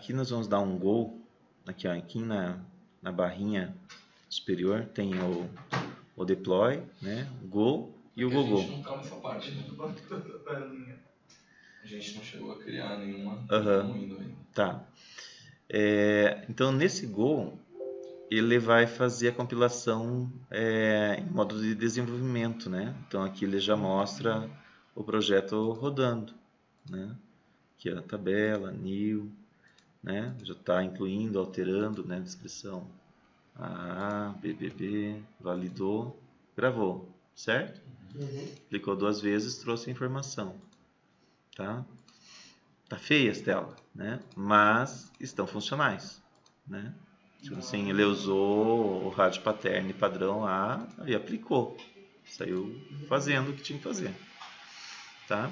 aqui nós vamos dar um Go. Aqui, ó, aqui na barrinha superior tem o deploy, né? O Go e o Porque Go. a gente não tá nessa parte, né? A gente não chegou a criar nenhum Windows ainda. Tá. Então nesse Go ele vai fazer a compilação em modo de desenvolvimento, né? Então aqui ele já mostra o projeto rodando, né? Aqui a tabela, new, né? Já está incluindo, alterando, né? Descrição AA, BBB, validou, gravou, certo? Clicou 2 vezes, trouxe a informação, tá? Tá feia as telas, né? Mas estão funcionais, né? Tipo assim, ele usou o rádio pattern padrão lá e aplicou. Saiu fazendo o que tinha que fazer, tá?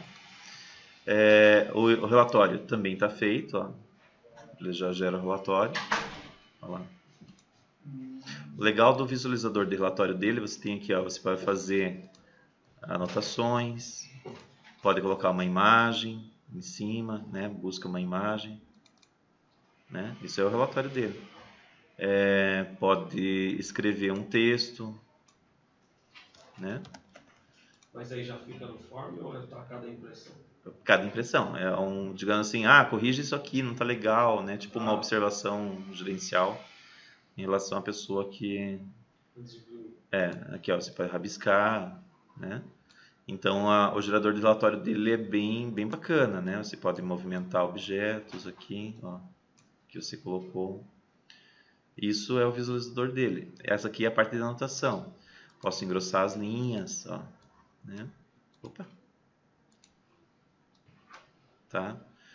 O relatório também está feito, ó. Ele já gera o relatório. Olha lá. O legal do visualizador de relatório dele, você tem aqui, ó, você pode fazer anotações, pode colocar uma imagem em cima, né? Busca uma imagem, né? Isso é o relatório dele. Pode escrever um texto, né? Mas aí já fica no form ou é para cada impressão? Cada impressão. Digamos assim, corrige isso aqui, não está legal, né? Tipo uma observação gerencial em relação à pessoa que... aqui, ó, você pode rabiscar, né? Então, o gerador de relatório dele é bem bacana, né? Você pode movimentar objetos aqui, ó, que você colocou. Isso é o visualizador dele. Essa aqui é a parte de anotação. Posso engrossar as linhas, ó, né? Opa. Tá?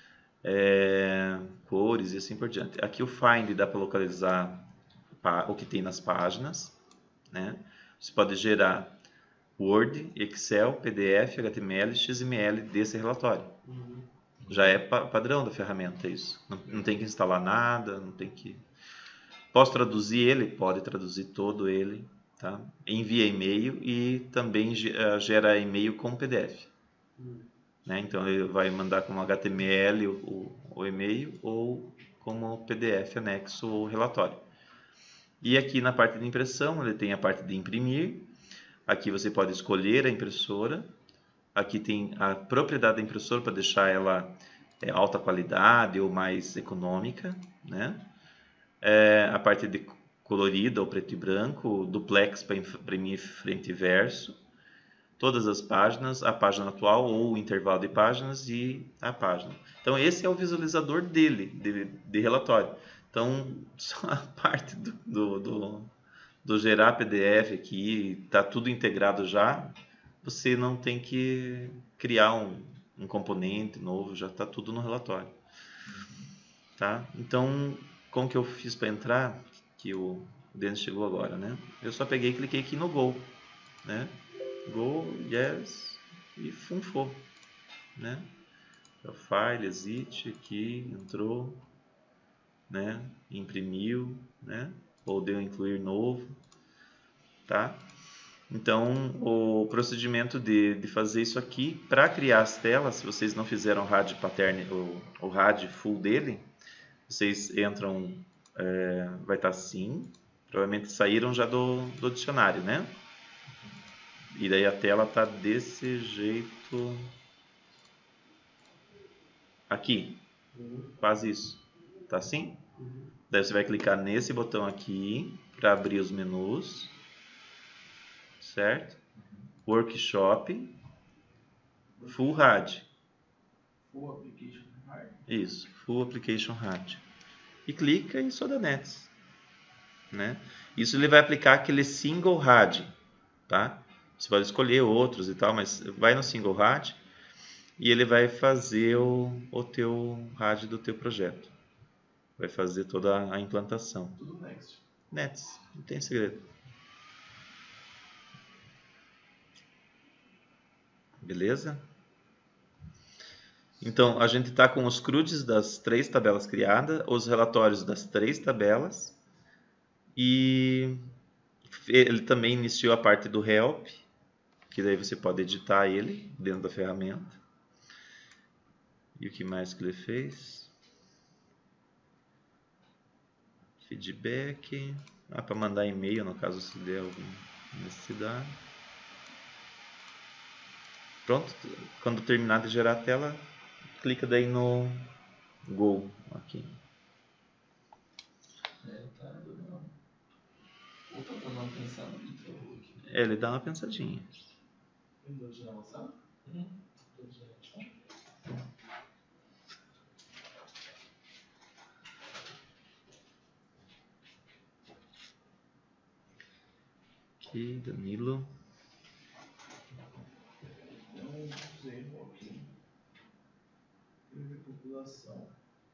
Cores e assim por diante. Aqui o Find dá para localizar o que tem nas páginas, né? Você pode gerar Word, Excel, PDF, HTML e XML desse relatório. Já é padrão da ferramenta isso. Não tem que instalar nada, não tem que... Posso traduzir ele? Pode traduzir todo ele, tá? Envia e-mail e também gera e-mail com PDF. Né? Então ele vai mandar como HTML o e-mail ou como PDF anexo o relatório. E aqui na parte de impressão ele tem a parte de imprimir. Aqui você pode escolher a impressora. Aqui tem a propriedade da impressora para deixar ela alta qualidade ou mais econômica, né? A parte de colorida ou preto e branco, duplex para imprimir frente e verso, todas as páginas, a página atual ou o intervalo de páginas e a página. Então esse é o visualizador dele, de relatório. Então só a parte do gerar PDF aqui, está tudo integrado já, você não tem que criar um componente novo, já está tudo no relatório. Tá? Então, como que eu fiz para entrar? Que o Denis chegou agora, né? Eu só peguei e cliquei aqui no Go, né? Go, yes, e funfou, né? O file, exit, aqui, entrou, né? Imprimiu, né? Ou deu incluir novo, tá? Então, o procedimento de fazer isso aqui, para criar as telas, se vocês não fizeram o RAD pattern, o RAD full dele, vocês entram, vai estar assim, provavelmente saíram já do dicionário, né? E daí a tela está desse jeito aqui, quase isso, tá assim? Daí você vai clicar nesse botão aqui para abrir os menus, certo? Workshop, Full RAD. Full Application RAD. Isso, Full Application RAD. E clica em Sodanettes, né? Isso ele vai aplicar aquele single RAD, tá? Você pode escolher outros e tal, mas vai no single RAD e ele vai fazer o teu RAD do teu projeto. Vai fazer toda a implantação. Tudo Next. Nets, não tem segredo. Beleza? Então, a gente está com os CRUDs das 3 tabelas criadas, os relatórios das 3 tabelas, e ele também iniciou a parte do help, que daí você pode editar ele dentro da ferramenta. E o que mais que ele fez? feedback, para mandar e-mail no caso se der alguma necessidade. Pronto, quando terminar de gerar a tela, clica daí no Go aqui. Tá dando ou tá dando uma pensada no travou aqui. Ele dá uma pensadinha. Ainda de avançar? Aqui, Danilo. Tem uns erros aqui. Teve população.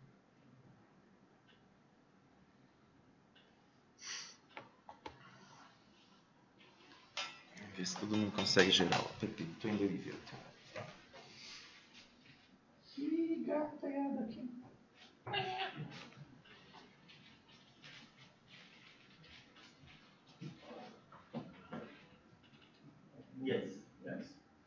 Vamos ver se todo mundo consegue gerar o Pepito em Derivative. Ih, gato pegado aqui. Yes. Yes.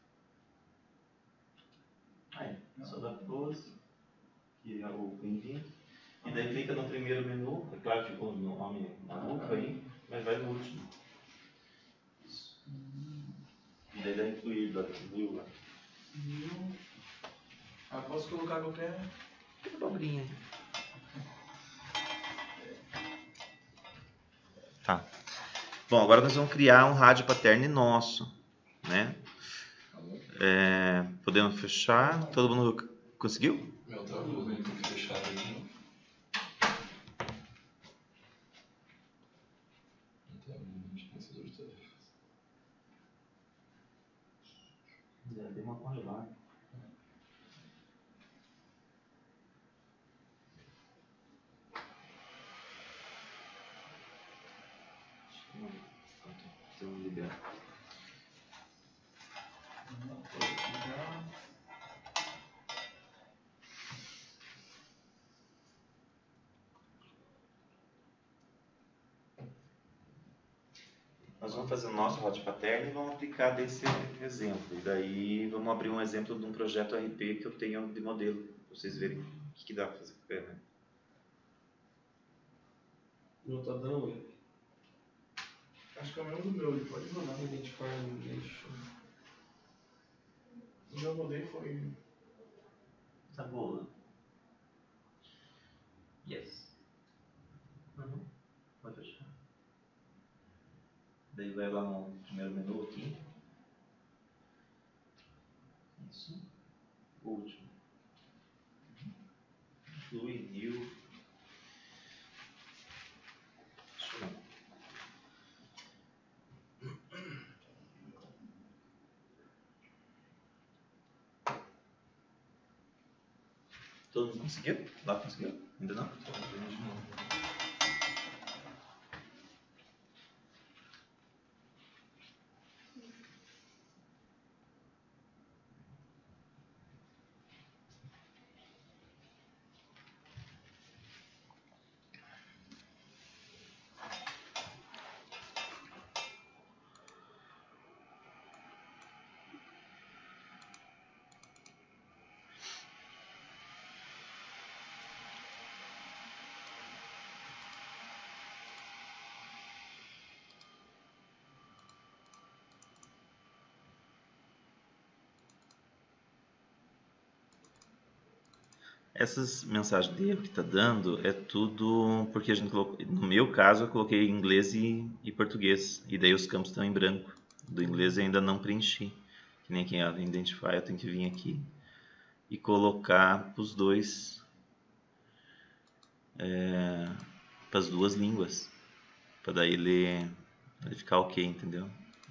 Aí, só dá close, que é o bem-vindo. E daí clica no primeiro menu, é claro que ficou no nome maluco aí, mas vai no último. Isso. E daí dá incluir, dá view lá. Ah, posso colocar qualquer. Abobrinha aí. Tá. Bom, agora nós vamos criar um rádio pattern nosso, né? Podemos fechar. Todo mundo conseguiu? Meu travou, né? Tem que fechar aqui. Não tem pensador de tarefas. Tem uma congelar. Tem um liberar. Nós vamos fazer o nosso hot pattern e vamos aplicar desse exemplo. E daí vamos abrir um exemplo de um projeto RP que eu tenho de modelo, para vocês verem o que dá para fazer com ele. Não tá dando, né? Acho que é o mesmo do meu, ele pode mandar. Identify nation. O meu mudei foi. Tá boa. Yes. Pode fechar. Daí vai lá no primeiro menu aqui. Isso. O último. Inclui new. Deixa eu ver. Todo mundo conseguiu? Lá conseguiu? Ainda não? Essas mensagens de erro que está dando é tudo porque a gente colocou, no meu caso eu coloquei inglês e português, e daí os campos estão em branco. Do inglês eu ainda não preenchi, que nem quem identify, eu tenho que vir aqui e colocar para os dois, para as duas línguas, para daí ele ficar ok, entendeu?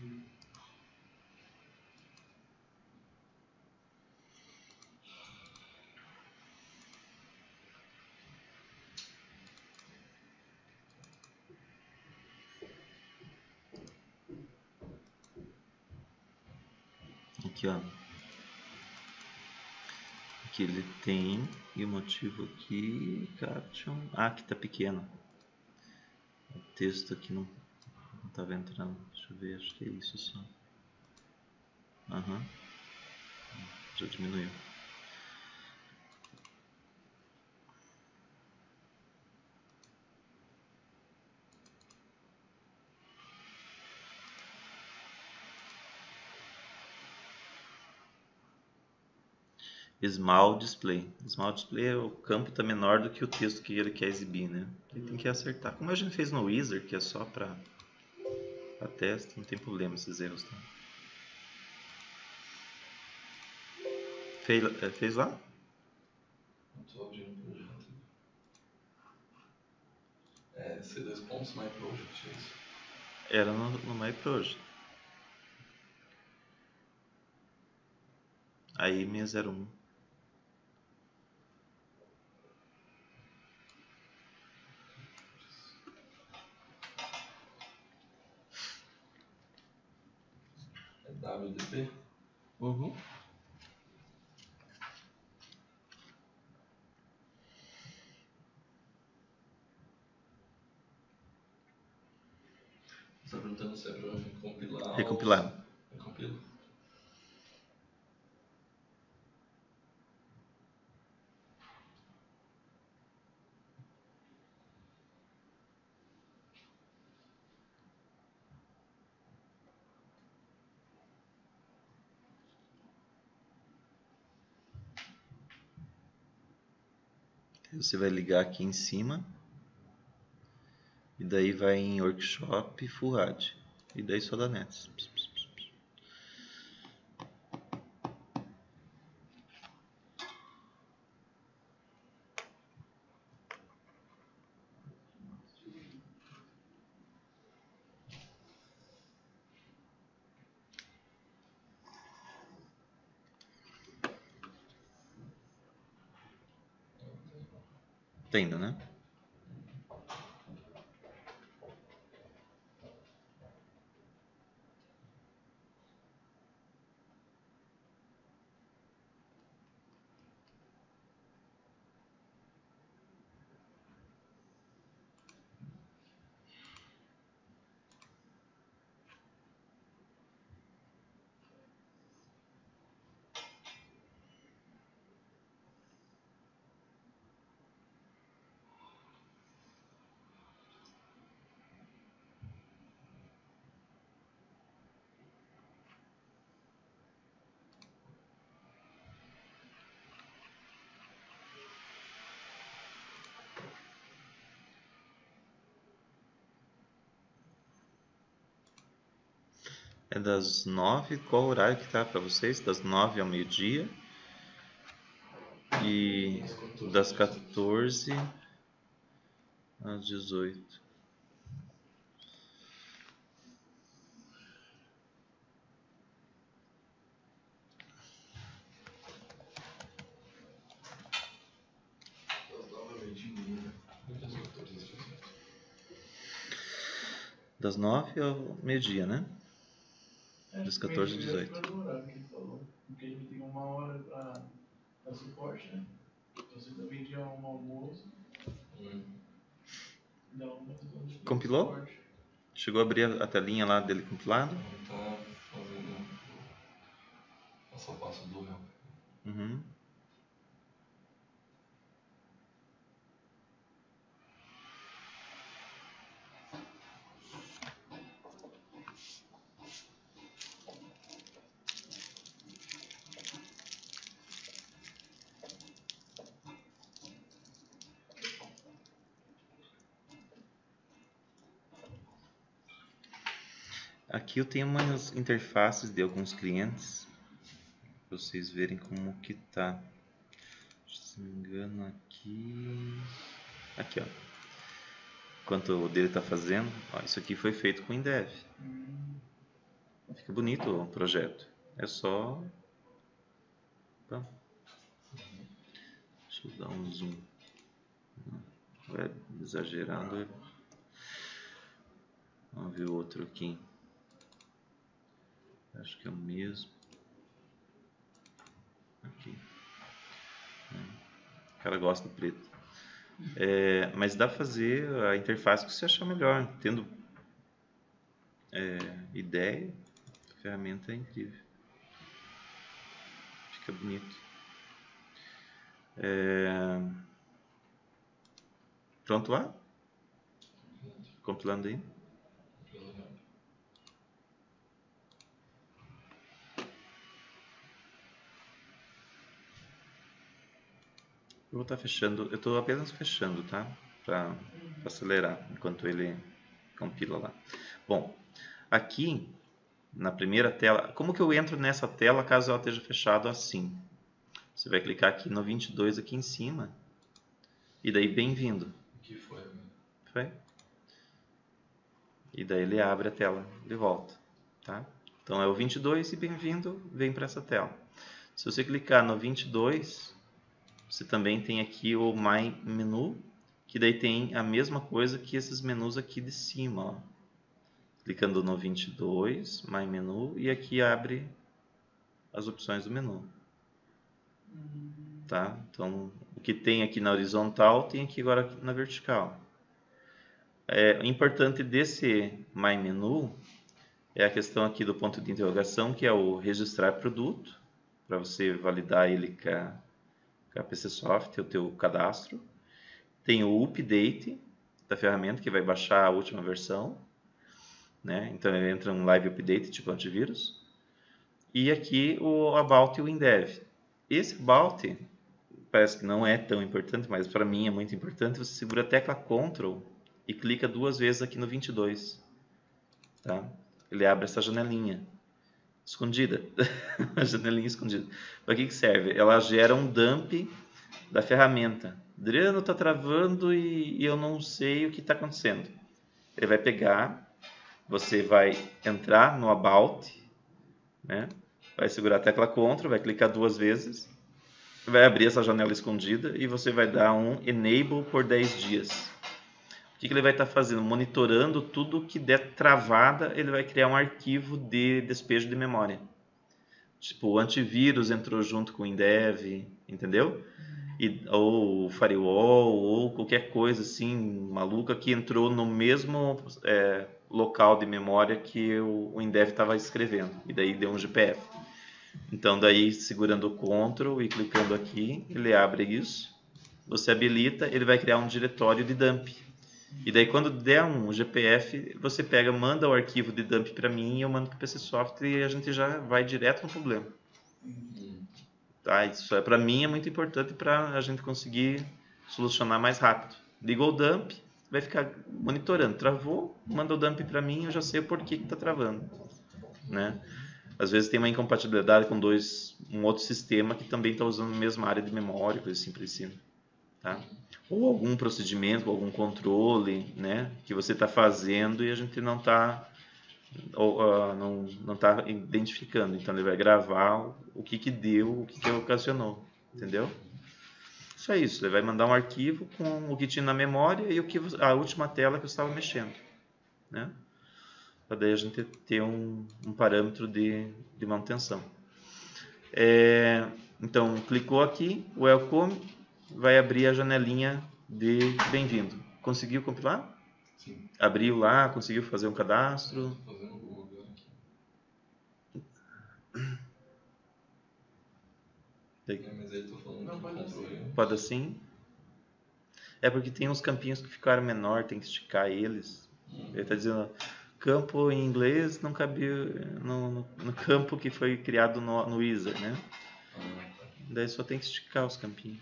Aqui, ó. Aqui ele tem, e o motivo aqui, caption. Ah, aqui tá pequeno. O texto aqui não estava entrando. Deixa eu ver, acho que é isso só. Aham. Já diminuiu. Small Display. Small Display é o campo tá menor do que o texto que ele quer exibir, né? Ele tem que acertar. Como a gente fez no Wizard, que é só para teste, não tem problema esses erros. Tá? Fez lá? Não tô abrindo o projeto. C2 pontos My Project, é isso? Era no My Project. Aí 601. É WDP? Uhum. Você tá perguntando se é pra recompilar Recompilar. ou... Recompila. Você vai ligar aqui em cima. E daí vai em Workshop Full HUD. E daí só dá Nets. Tá indo, né? É das 9. Qual horário que tá para vocês? Das 9 ao meio-dia. E das 14 às 18. Das 9 ao meio-dia, né? Das 14 às 18. Do horário que ele falou. Porque a gente tem 1 hora para suporte, né? Então você também tinha um almoço. Dá Compilou? suporte. Chegou a abrir a telinha lá dele compilado? Tá fazendo passo a passo do help. Uhum. Aqui eu tenho umas interfaces de alguns clientes para vocês verem como que tá. Se não me engano aqui ó, quanto o dele tá fazendo. Ó, isso aqui foi feito com Indev. Fica bonito o projeto. É só... Opa. Deixa eu dar um zoom. Vai exagerando. Vamos ver o outro aqui. Acho que é o mesmo. Aqui. O cara gosta do preto. Mas dá pra fazer a interface que você achar melhor. Tendo ideia, a ferramenta é incrível. Fica bonito. Pronto lá? Compilando aí. vou estar fechando, eu estou apenas fechando, tá? Para acelerar enquanto ele compila lá. Bom, aqui na primeira tela, como que eu entro nessa tela caso ela esteja fechada assim? Você vai clicar aqui no 22 aqui em cima e daí bem-vindo. O que foi? Foi? E daí ele abre a tela de volta, tá? Então é o 22 e bem-vindo, vem para essa tela. Se você clicar no 22, você também tem aqui o My Menu, que daí tem a mesma coisa que esses menus aqui de cima, ó. Clicando no 22, My Menu, e aqui abre as opções do menu. Tá? Então, o que tem aqui na horizontal, tem aqui agora na vertical. O importante desse My Menu é a questão aqui do ponto de interrogação, que é o registrar produto, para você validar ele com a PCSoft, o teu cadastro. Tem o update da ferramenta, que vai baixar a última versão, né? Então ele entra um live update, tipo antivírus. E aqui o about e o indev. Esse about parece que não é tão importante, mas para mim é muito importante. Você segura a tecla Ctrl e clica 2 vezes aqui no 22. Tá? Ele abre essa janelinha escondida. A janelinha escondida. Para que serve? Ela gera um dump da ferramenta. Adriano, está travando e eu não sei o que está acontecendo. Ele vai pegar, você vai entrar no About, né? Vai segurar a tecla Ctrl, vai clicar 2 vezes, vai abrir essa janela escondida e você vai dar um Enable por 10 dias. O que ele vai estar fazendo? Monitorando tudo que der travada, ele vai criar um arquivo de despejo de memória. Tipo, o antivírus entrou junto com o Indev, entendeu? Ou firewall, ou qualquer coisa assim maluca que entrou no mesmo local de memória que o Indev estava escrevendo. E daí deu um GPF. Então, daí, segurando o Ctrl e clicando aqui, ele abre isso. Você habilita, ele vai criar um diretório de dump. E daí, quando der um GPF, você pega, manda o arquivo de dump para mim e eu mando para o PCSoft e a gente já vai direto no problema. Tá? Isso para mim é muito importante para a gente conseguir solucionar mais rápido. Ligou o dump, vai ficar monitorando. Travou, manda o dump para mim, eu já sei o porquê que está travando. Né? Às vezes tem uma incompatibilidade com um outro sistema que também está usando a mesma área de memória, coisa assim por cima. Tá? Ou algum procedimento, algum controle, né, que você está fazendo e a gente não está não tá identificando. Então ele vai gravar o que deu, o que ocasionou, entendeu? Isso é isso, ele vai mandar um arquivo com o que tinha na memória e a última tela que eu estava mexendo, né? Para daí a gente ter um parâmetro de manutenção. Então, clicou aqui, Welcome, vai abrir a janelinha de bem-vindo. Conseguiu compilar? Sim. Abriu lá, conseguiu fazer um cadastro? Estou fazendo o Google agora aqui. Mas aí estou falando Não, do pode controle. Pode assim? É porque tem uns campinhos que ficaram menor, tem que esticar eles. Ele está dizendo, campo em inglês não cabia no campo que foi criado no Wizard, né? Daí só tem que esticar os campinhos.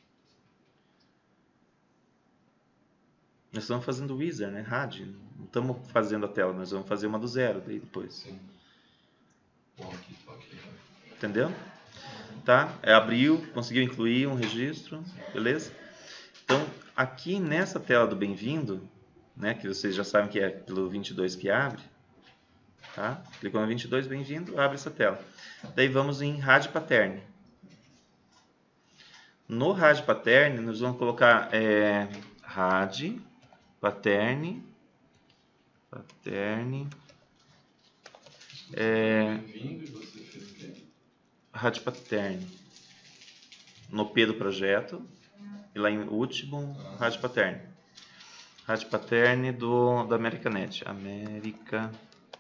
Nós estamos fazendo Wizard, né? RAD. Não estamos fazendo a tela, nós vamos fazer uma do zero daí depois. Sim. Bom, aqui, ok. Entendeu? Tá? Abriu, conseguiu incluir um registro, beleza? Então, aqui nessa tela do bem-vindo, né, que vocês já sabem que é pelo 22 que abre, tá? Clicou no 22, bem-vindo, abre essa tela. Daí vamos em RAD Pattern. No RAD Pattern, nós vamos colocar RAD Pattern, Bem-vindo, e você fez o quê? RAD Pattern. No P do projeto, e lá em último, RAD Pattern. RAD Pattern do AmericaNet. AmericaNet.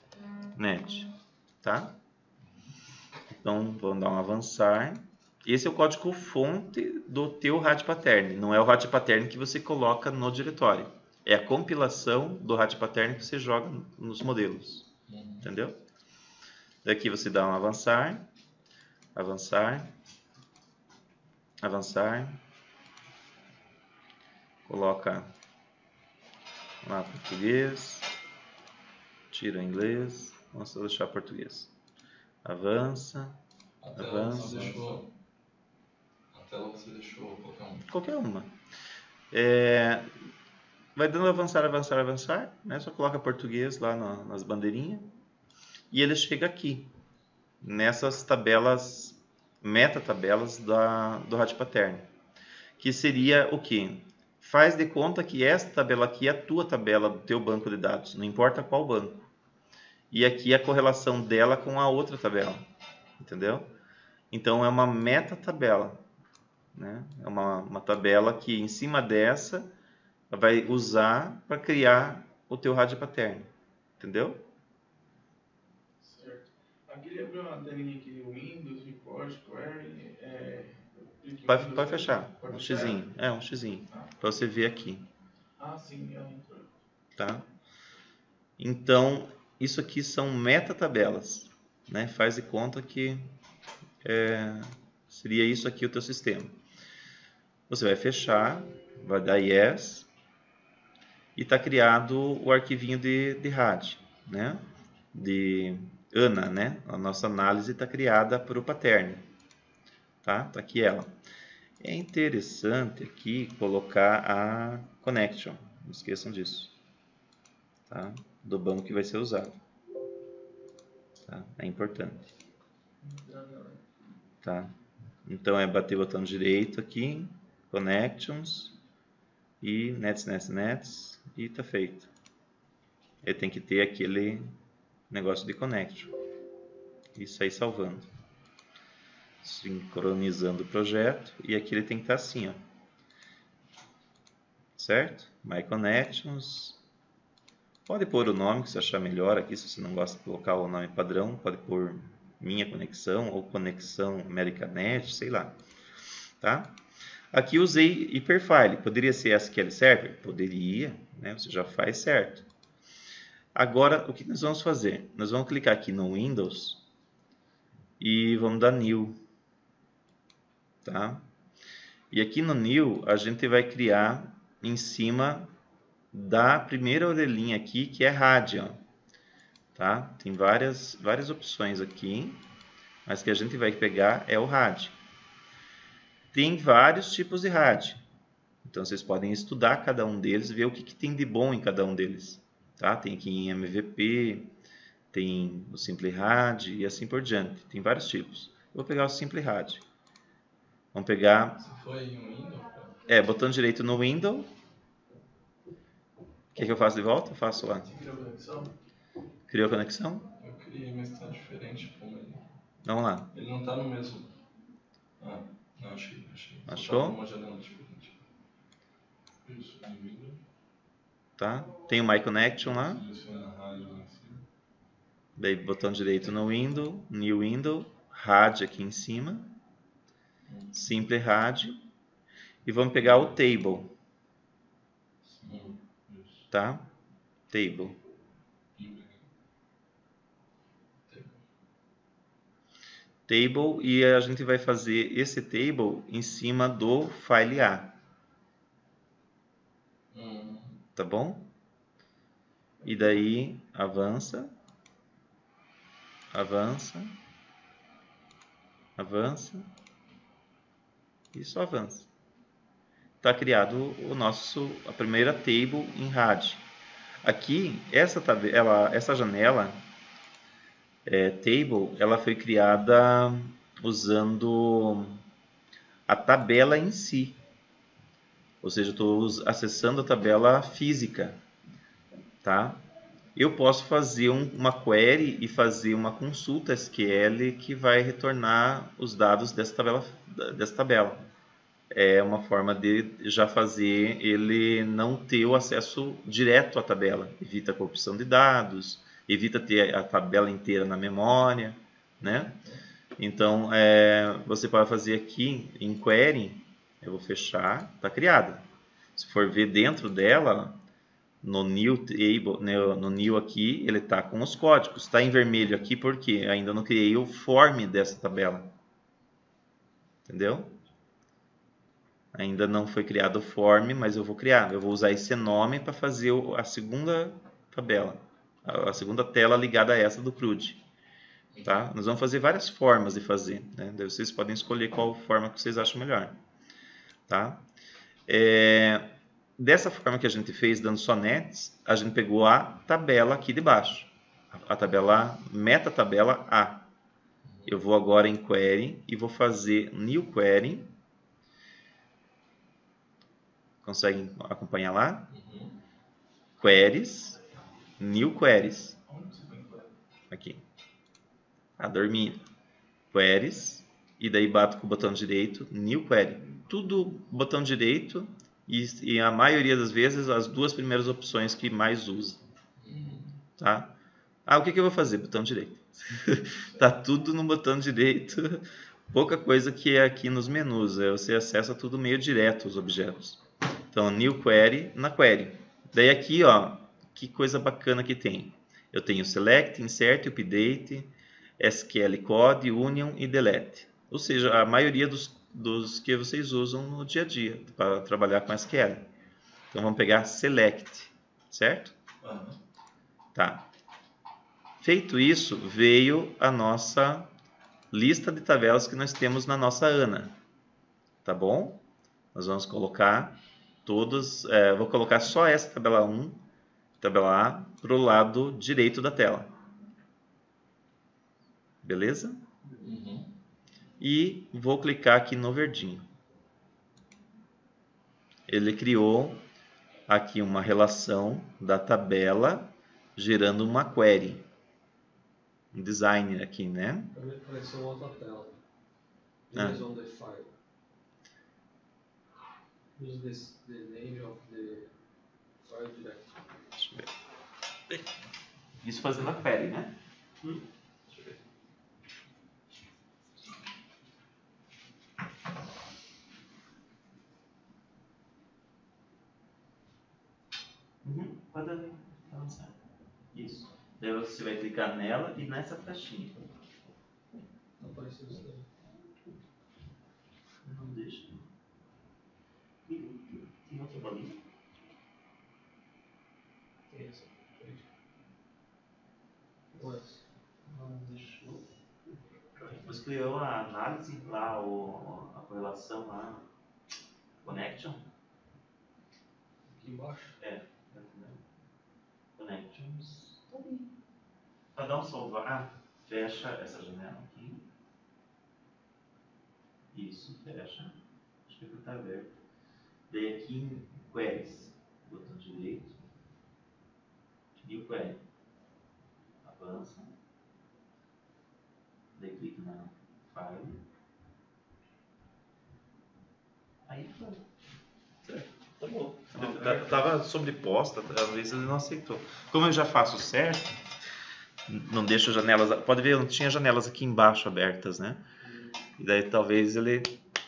Tá? Então, vamos dar um avançar. Esse é o código fonte do teu RAD Pattern. Não é o RAD Pattern que você coloca no diretório. É a compilação do RAD Pattern que você joga nos modelos. Entendeu? Daqui você dá um avançar. Avançar. Avançar. coloca lá português, tira o inglês, vamos deixar português. Avança, A tela avança. você deixou. A tela você deixou qualquer um. Qualquer uma. Vai dando avançar, avançar, avançar, né? Só coloca português lá nas bandeirinhas e ele chega aqui, nessas tabelas, metatabelas do rádio paterno, que seria o quê? Faz de conta que esta tabela aqui é a tua tabela do teu banco de dados, não importa qual banco. E aqui é a correlação dela com a outra tabela, entendeu? Então é uma metatabela, né? É uma tabela que em cima dessa vai usar para criar o teu rádio paterno, entendeu? Certo. Aqui ele abriu uma telinha aqui no Windows, Report, Query, Pode fechar, um xizinho, um xizinho, para você ver aqui. Ah, sim, ela entrou. Tá? Então, isso aqui são metatabelas, né? Faz de conta que seria isso aqui o teu sistema. Você vai fechar, vai dar yes, e está criado o arquivinho de RAD, né? De ANA, né? A nossa análise está criada para o paterno, tá? Tá aqui ela. É interessante aqui colocar a connection, não esqueçam disso, tá? Do banco que vai ser usado, tá? É importante, tá? Então é bater o botão direito aqui, connections e nets e tá feito. Ele tem que ter aquele negócio de connection e sair salvando, sincronizando o projeto, e aqui ele tem que estar assim, ó, certo? My connections. Pode pôr o nome que você achar melhor aqui, se você não gosta de colocar o nome padrão, pode pôr minha conexão ou conexão Americanet, sei lá, tá? Aqui usei Hyperfile, poderia ser SQL Server? Poderia, né? Você já faz certo. Agora, o que nós vamos fazer? Nós vamos clicar aqui no Windows e vamos dar New, tá? E aqui no New, a gente vai criar em cima da primeira orelhinha aqui, que é RAD, ó, tá? Tem várias opções aqui, mas que a gente vai pegar é o RAD. Tem vários tipos de RAD, então vocês podem estudar cada um deles, ver o que tem de bom em cada um deles, tá? Tem aqui em MVP, tem o Simple RAD e assim por diante, tem vários tipos. Eu vou pegar o Simple RAD. Vamos pegar... Você foi em Windows? Cara? Botão direito no Windows. Quer que eu faça de volta? Eu faço lá. Você criou a conexão? Criou a conexão? Eu criei, mas está diferente como ele. Vamos lá. Ele não está no mesmo. Ah, não, achei. Achou? Só tá numa janela diferente. Isso, em Windows. Tá? Tem o My Connection lá. Seleciona a rádio lá em cima. Daí botão direito no Windows, New Window, RAD aqui em cima. Simple RAD. E vamos pegar o Table. Sim, isso. Tá? Table. Table, e a gente vai fazer esse table em cima do file A. Tá bom? E daí avança, avança, avança e só avança. Está criado a primeira table em RAD. Aqui, essa janela table, ela foi criada usando a tabela em si. Ou seja, eu estou acessando a tabela física, tá? Eu posso fazer uma query e fazer uma consulta SQL que vai retornar os dados dessa tabela. É uma forma de já fazer ele não ter o acesso direto à tabela. Evita a corrupção de dados, evita ter a tabela inteira na memória, né? Então, você pode fazer aqui em query, eu vou fechar, está criada. Se for ver dentro dela, no new table, no new aqui, ele está com os códigos. Está em vermelho aqui porque ainda não criei o form dessa tabela. Entendeu? Ainda não foi criado o form, mas eu vou criar. Eu vou usar esse nome para fazer a segunda tabela, a segunda tela ligada a essa do CRUD. Tá? Nós vamos fazer várias formas de fazer, né? Daí vocês podem escolher qual forma que vocês acham melhor. Tá? Dessa forma que a gente fez, dando só nets, a gente pegou a tabela aqui de baixo, a tabela meta tabela A. Eu vou agora em query e vou fazer new query. Conseguem acompanhar lá? Queries, new queries. Onde você põe query? Aqui. Dormindo. Queries. E daí bato com o botão direito, new query. Tudo botão direito e a maioria das vezes as duas primeiras opções que mais usa. Tá? O que eu vou fazer? Botão direito. Tá tudo no botão direito. Pouca coisa que é aqui nos menus. Você acessa tudo meio direto os objetos. Então, new query na query. Daí aqui, ó, que coisa bacana que tem. Eu tenho select, insert, update, SQL code, union e delete. Ou seja, a maioria dos que vocês usam no dia a dia para trabalhar com SQL. Então, vamos pegar select, certo? Tá. Feito isso, veio a nossa lista de tabelas que nós temos na nossa ANA. Tá bom? Nós vamos colocar todas, vou colocar só essa tabela 1, tabela A, para o lado direito da tela. Beleza? E vou clicar aqui no verdinho. Ele criou aqui uma relação da tabela gerando uma query. Um design aqui, né? Também apareceu outra tela. Use on the file. Use the name of the file directory. Deixa eu ver. Isso fazendo a query, né? Deixa eu ver. Pode avançar. Isso. Daí você vai clicar nela e nessa caixinha. Não apareceu isso daí. Não deixa. Tem outra bolinha? Tem essa. Mas não deixou. Você criou a análise lá, a correlação lá, connection? Aqui embaixo. Connections. Para dar um salvar. Fecha essa janela aqui. Isso, fecha. Acho que está aberto. Daí aqui em queries, botão direito. New query. Avança. Daí clica na file. Aí foi. Certo. Tá bom. Estava sobreposta, às vezes ele não aceitou. Como eu já faço certo, não deixo janelas. Pode ver, eu não tinha janelas aqui embaixo abertas, né? E daí talvez ele.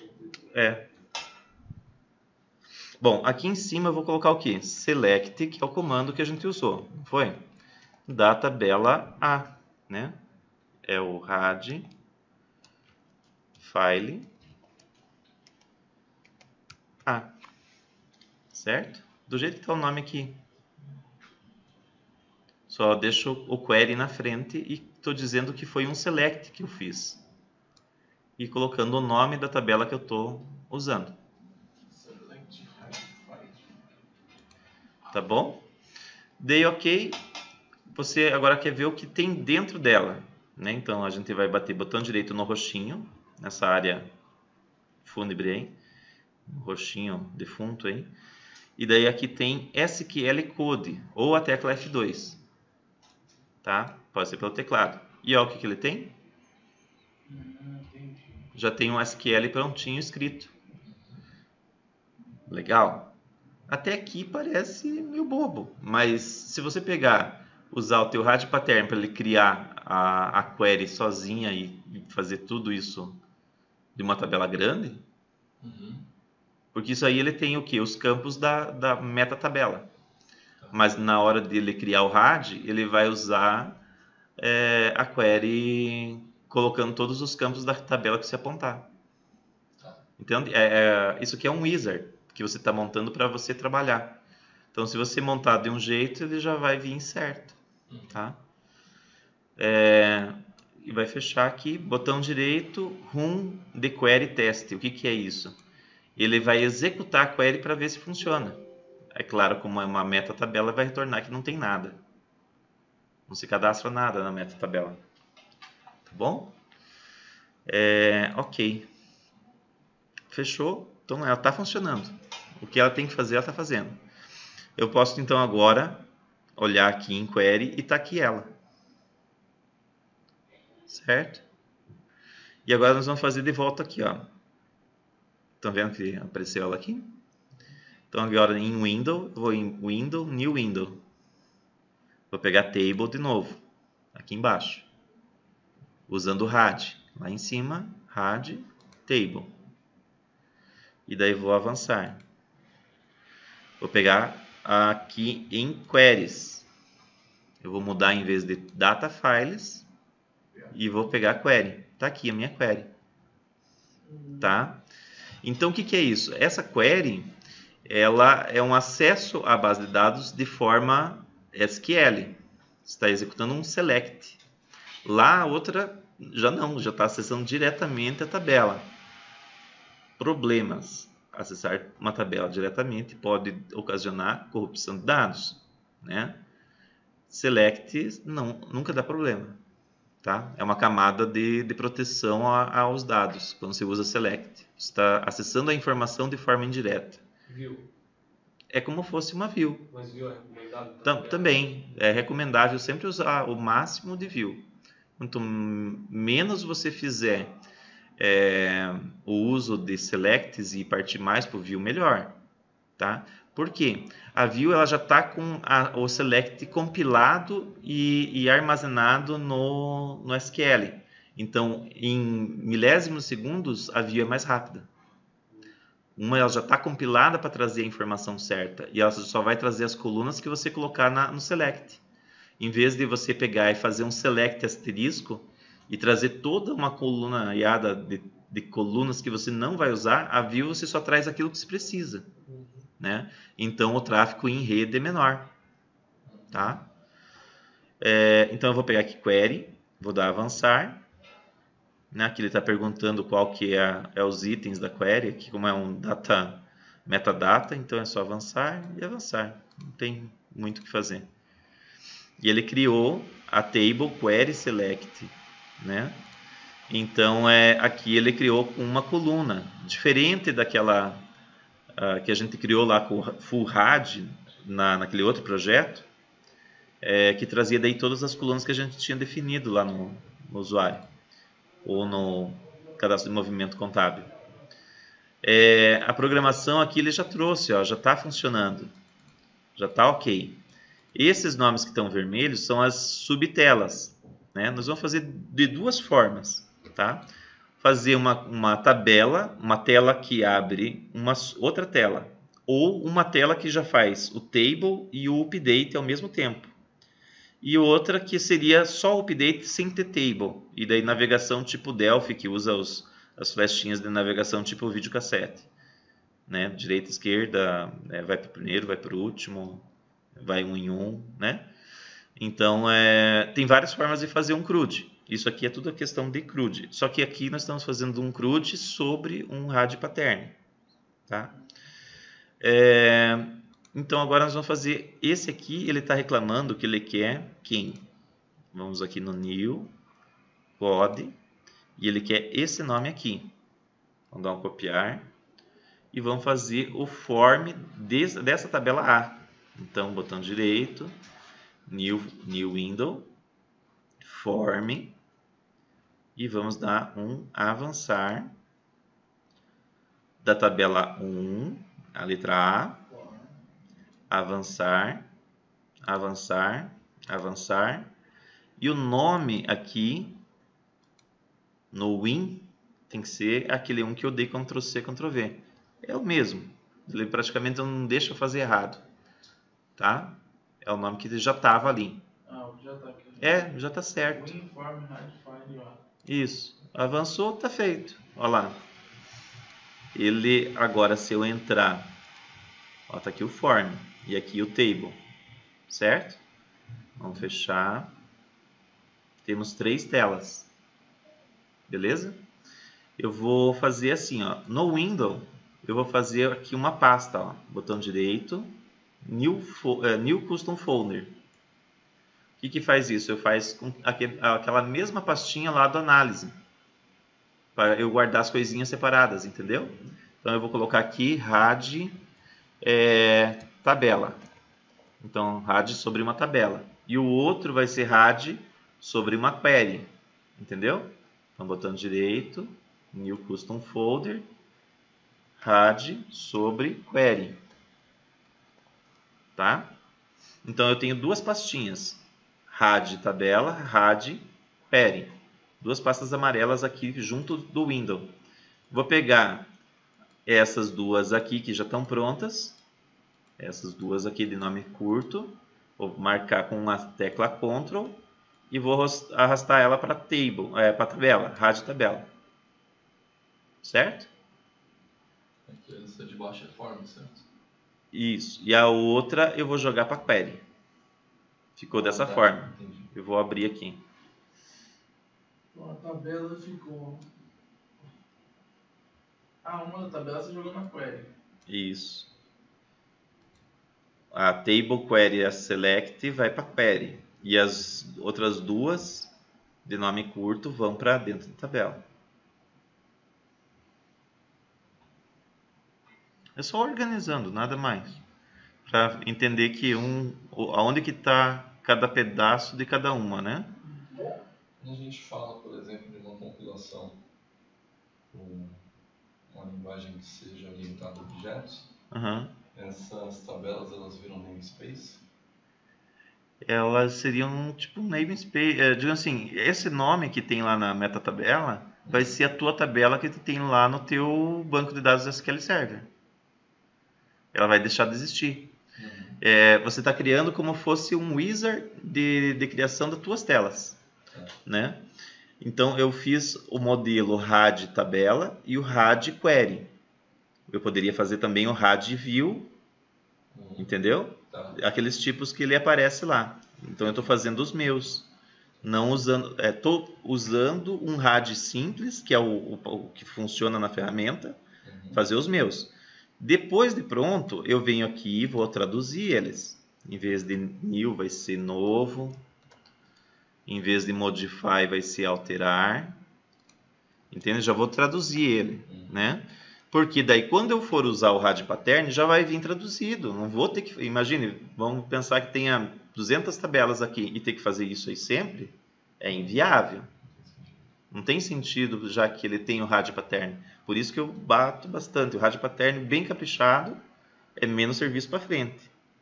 Bom, aqui em cima eu vou colocar o que? Select, que é o comando que a gente usou, não foi? Da tabela A, né? É o rad file A, certo? Do jeito que está o nome aqui. Só deixo o query na frente e estou dizendo que foi um select que eu fiz. E colocando o nome da tabela que eu estou usando. Tá bom? Dei OK. Você agora quer ver o que tem dentro dela, né? Então a gente vai bater botão direito no roxinho, nessa área fúnebre aí, roxinho defunto aí. E daí aqui tem SQL Code ou a tecla F2, tá? Pode ser pelo teclado. E olha o que ele tem? Já tem um SQL prontinho escrito. Legal. Até aqui parece meio bobo, mas se você usar o teu rad pattern para ele criar a query sozinha e fazer tudo isso de uma tabela grande, porque isso aí ele tem o que? Os campos da meta tabela. Mas na hora dele criar o rad, ele vai usar a query colocando todos os campos da tabela que você apontar. Então, isso aqui é um wizard que você está montando para você trabalhar. Então, se você montar de um jeito, ele já vai vir certo, tá? E vai fechar aqui, botão direito, run the query test. O que é isso? Ele vai executar a query para ver se funciona. É claro, como é uma meta-tabela, vai retornar que não tem nada. Não se cadastra nada na meta-tabela. Tá bom? Ok. Fechou? Então ela está funcionando. O que ela tem que fazer, ela está fazendo. Eu posso então agora olhar aqui em query e está aqui ela. Certo? E agora nós vamos fazer de volta aqui, ó. Estão vendo que apareceu ela aqui? Então agora em Window, vou em Window, New Window. Vou pegar Table de novo, aqui embaixo. Usando o RAD. Lá em cima, RAD, Table. E daí vou avançar. Vou pegar aqui em Queries. Eu vou mudar em vez de Data Files e vou pegar Query. Está aqui a minha query. Tá? Então o que é isso? Essa query, ela é um acesso à base de dados de forma SQL. Está executando um select. Lá a outra já não, já está acessando diretamente a tabela. Problemas. Acessar uma tabela diretamente pode ocasionar corrupção de dados, né? Select nunca dá problema, tá? É uma camada de proteção aos dados quando você usa select. Você está acessando a informação de forma indireta. View. É como fosse uma view. Mas view é recomendado? Também é recomendável sempre usar o máximo de view. Quanto menos você fizer o uso de selects e partir mais para o view, melhor, tá? Por quê? A view ela já está com o select compilado e armazenado no SQL. Então, em milésimos segundos, a view é mais rápida. Ela já está compilada para trazer a informação certa e ela só vai trazer as colunas que você colocar no select. Em vez de você pegar e fazer um select asterisco e trazer toda uma colunaiada de colunas que você não vai usar, a view você só traz aquilo que você precisa, né? Então o tráfego em rede é menor, tá? Então eu vou pegar aqui query, vou dar avançar, né? Aqui ele está perguntando qual que é os itens da query, aqui como é um metadata, então é só avançar e avançar, não tem muito o que fazer. E ele criou a table query select, né? Então aqui ele criou uma coluna diferente daquela que a gente criou lá com o Full RAD naquele outro projeto, que trazia daí todas as colunas que a gente tinha definido lá no usuário ou no cadastro de movimento contábil. A programação aqui ele já trouxe, ó, já está funcionando, já está ok. Esses nomes que estão vermelhos são as subtelas, né? Nós vamos fazer de duas formas, tá? Fazer uma tabela, uma tela que abre uma outra tela, ou uma tela que já faz o table e o update ao mesmo tempo, e outra que seria só o update sem ter table, e daí navegação tipo Delphi, que usa as flechinhas de navegação tipo videocassete, né? Direita, esquerda, vai para o primeiro, vai para o último, vai um em um, né? Então, tem várias formas de fazer um CRUD. Isso aqui é tudo a questão de CRUD. Só que aqui nós estamos fazendo um CRUD sobre um RAD pattern, tá? Então, agora nós vamos fazer esse aqui. Ele está reclamando que ele quer quem? Vamos aqui no New, Code, e ele quer esse nome aqui. Vamos dar um copiar. E vamos fazer o form dessa tabela A. Então, botão direito, New Window, Form, e vamos dar um avançar da tabela 1, a letra A, avançar, avançar, avançar, e o nome aqui no Win tem que ser aquele um que eu dei Ctrl+C, Ctrl+V. É o mesmo, ele praticamente não deixa eu fazer errado, tá? É o nome que já estava ali. Já está aqui. Já está certo. Inform, RAD, Find, Isso. Avançou, está feito. Olha lá. ele agora, se eu entrar, ó, tá aqui o form e aqui o table, certo? Vamos fechar. Temos 3 telas, beleza? Eu vou fazer assim, ó, no Windows, eu vou fazer aqui uma pasta, ó, botão direito, New Custom Folder. O que faz isso? Eu faço com aquela mesma pastinha lá do análise, para eu guardar as coisinhas separadas, entendeu? Então eu vou colocar aqui RAD tabela. Então RAD sobre uma tabela. E o outro vai ser RAD sobre uma query, entendeu? Então botão direito, New Custom Folder, RAD sobre query, tá? Então eu tenho 2 pastinhas, RAD tabela, RAD query, 2 pastas amarelas aqui junto do Windows. Vou pegar essas 2 aqui que já estão prontas, essas 2 aqui de nome curto, vou marcar com a tecla Ctrl e vou arrastar ela para para tabela, RAD tabela, certo? Aqui essa de baixo é form, certo? Isso. E a outra eu vou jogar para query. Ficou dessa forma. Entendi. Eu vou abrir aqui. Então a tabela ficou. Uma da tabela você jogou na query. Isso. A table query, a select, vai para query. E as outras 2 de nome curto vão para dentro da tabela. É só organizando, nada mais. Para entender que aonde que está cada pedaço de cada uma, né? Quando a gente fala, por exemplo, de uma compilação com uma linguagem que seja orientada a objetos, essas tabelas elas viram namespace? Elas seriam tipo um namespace. Digamos assim, esse nome que tem lá na metatabela vai ser a tua tabela que tu tem lá no teu banco de dados SQL Server. Ela vai deixar de existir. Você está criando como fosse um wizard de criação das tuas telas, né? Então eu fiz o modelo RAD tabela e o RAD query. Eu poderia fazer também o RAD view, entendeu? Tá. Aqueles tipos que ele aparece lá. Então eu estou fazendo os meus, não usando, estou usando um RAD simples, que é o que funciona na ferramenta, fazer os meus. Depois de pronto, eu venho aqui e vou traduzir eles. Em vez de new vai ser novo. Em vez de modify vai ser alterar. Entende? Já vou traduzir ele, né? Porque daí quando eu for usar o RAD pattern já vai vir traduzido. Não vou ter que... Imagine, vamos pensar que tenha 200 tabelas aqui e ter que fazer isso aí sempre. É inviável. Não tem sentido, já que ele tem o RAD pattern. Por isso que eu bato bastante. O RAD pattern bem caprichado é menos serviço para frente.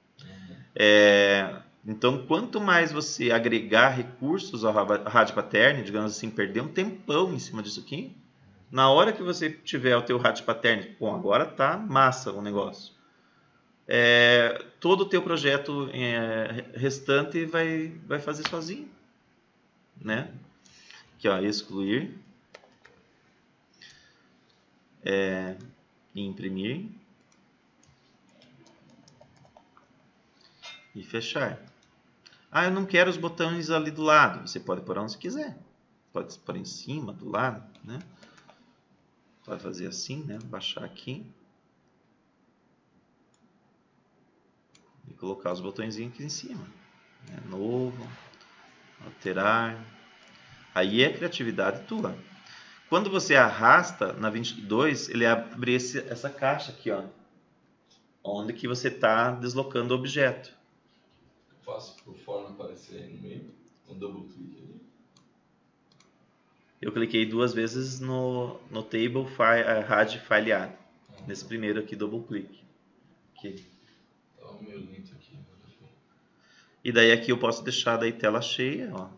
Então, quanto mais você agregar recursos ao RAD pattern, digamos assim, perder um tempão em cima disso aqui, na hora que você tiver o teu RAD pattern, bom, agora tá massa o negócio. Todo o teu projeto restante vai fazer sozinho, né? Aqui, ó, excluir, imprimir e fechar. Eu não quero os botões ali do lado. Você pode pôr onde você quiser. Pode pôr em cima, do lado, né? Pode fazer assim, né? Baixar aqui e colocar os botõezinhos aqui em cima. Novo, alterar. Aí é criatividade tua. Quando você arrasta na 22, ele abre essa caixa aqui, ó, onde que você está deslocando o objeto. Eu faço por forma aparecer aí no meio, um double click ali. Eu cliquei 2 vezes no table RAD file add. Nesse primeiro aqui, double click. Aqui. Tá meio lento aqui. E daí aqui eu posso deixar daí tela cheia, ó.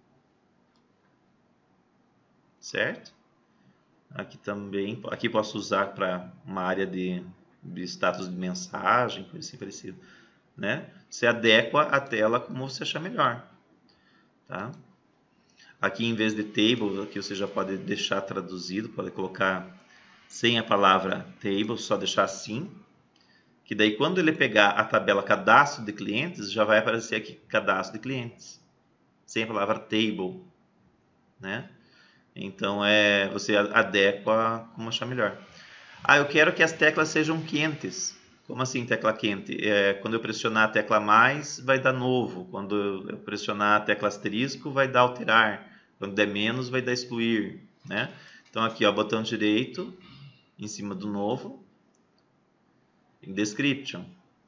Certo? Aqui também, aqui posso usar para uma área de status de mensagem, coisa assim parecida, né? Você adequa a tela como você achar melhor, tá? Aqui em vez de table, aqui você já pode deixar traduzido, pode colocar sem a palavra table, só deixar assim, que daí quando ele pegar a tabela cadastro de clientes, já vai aparecer aqui cadastro de clientes, sem a palavra table, né? Então você adequa como achar melhor. Eu quero que as teclas sejam quentes. Como assim tecla quente? Quando eu pressionar a tecla mais, vai dar novo. Quando eu pressionar a tecla asterisco, vai dar alterar. Quando der menos, vai dar excluir, né? Então aqui, ó, botão direito em cima do novo, em description.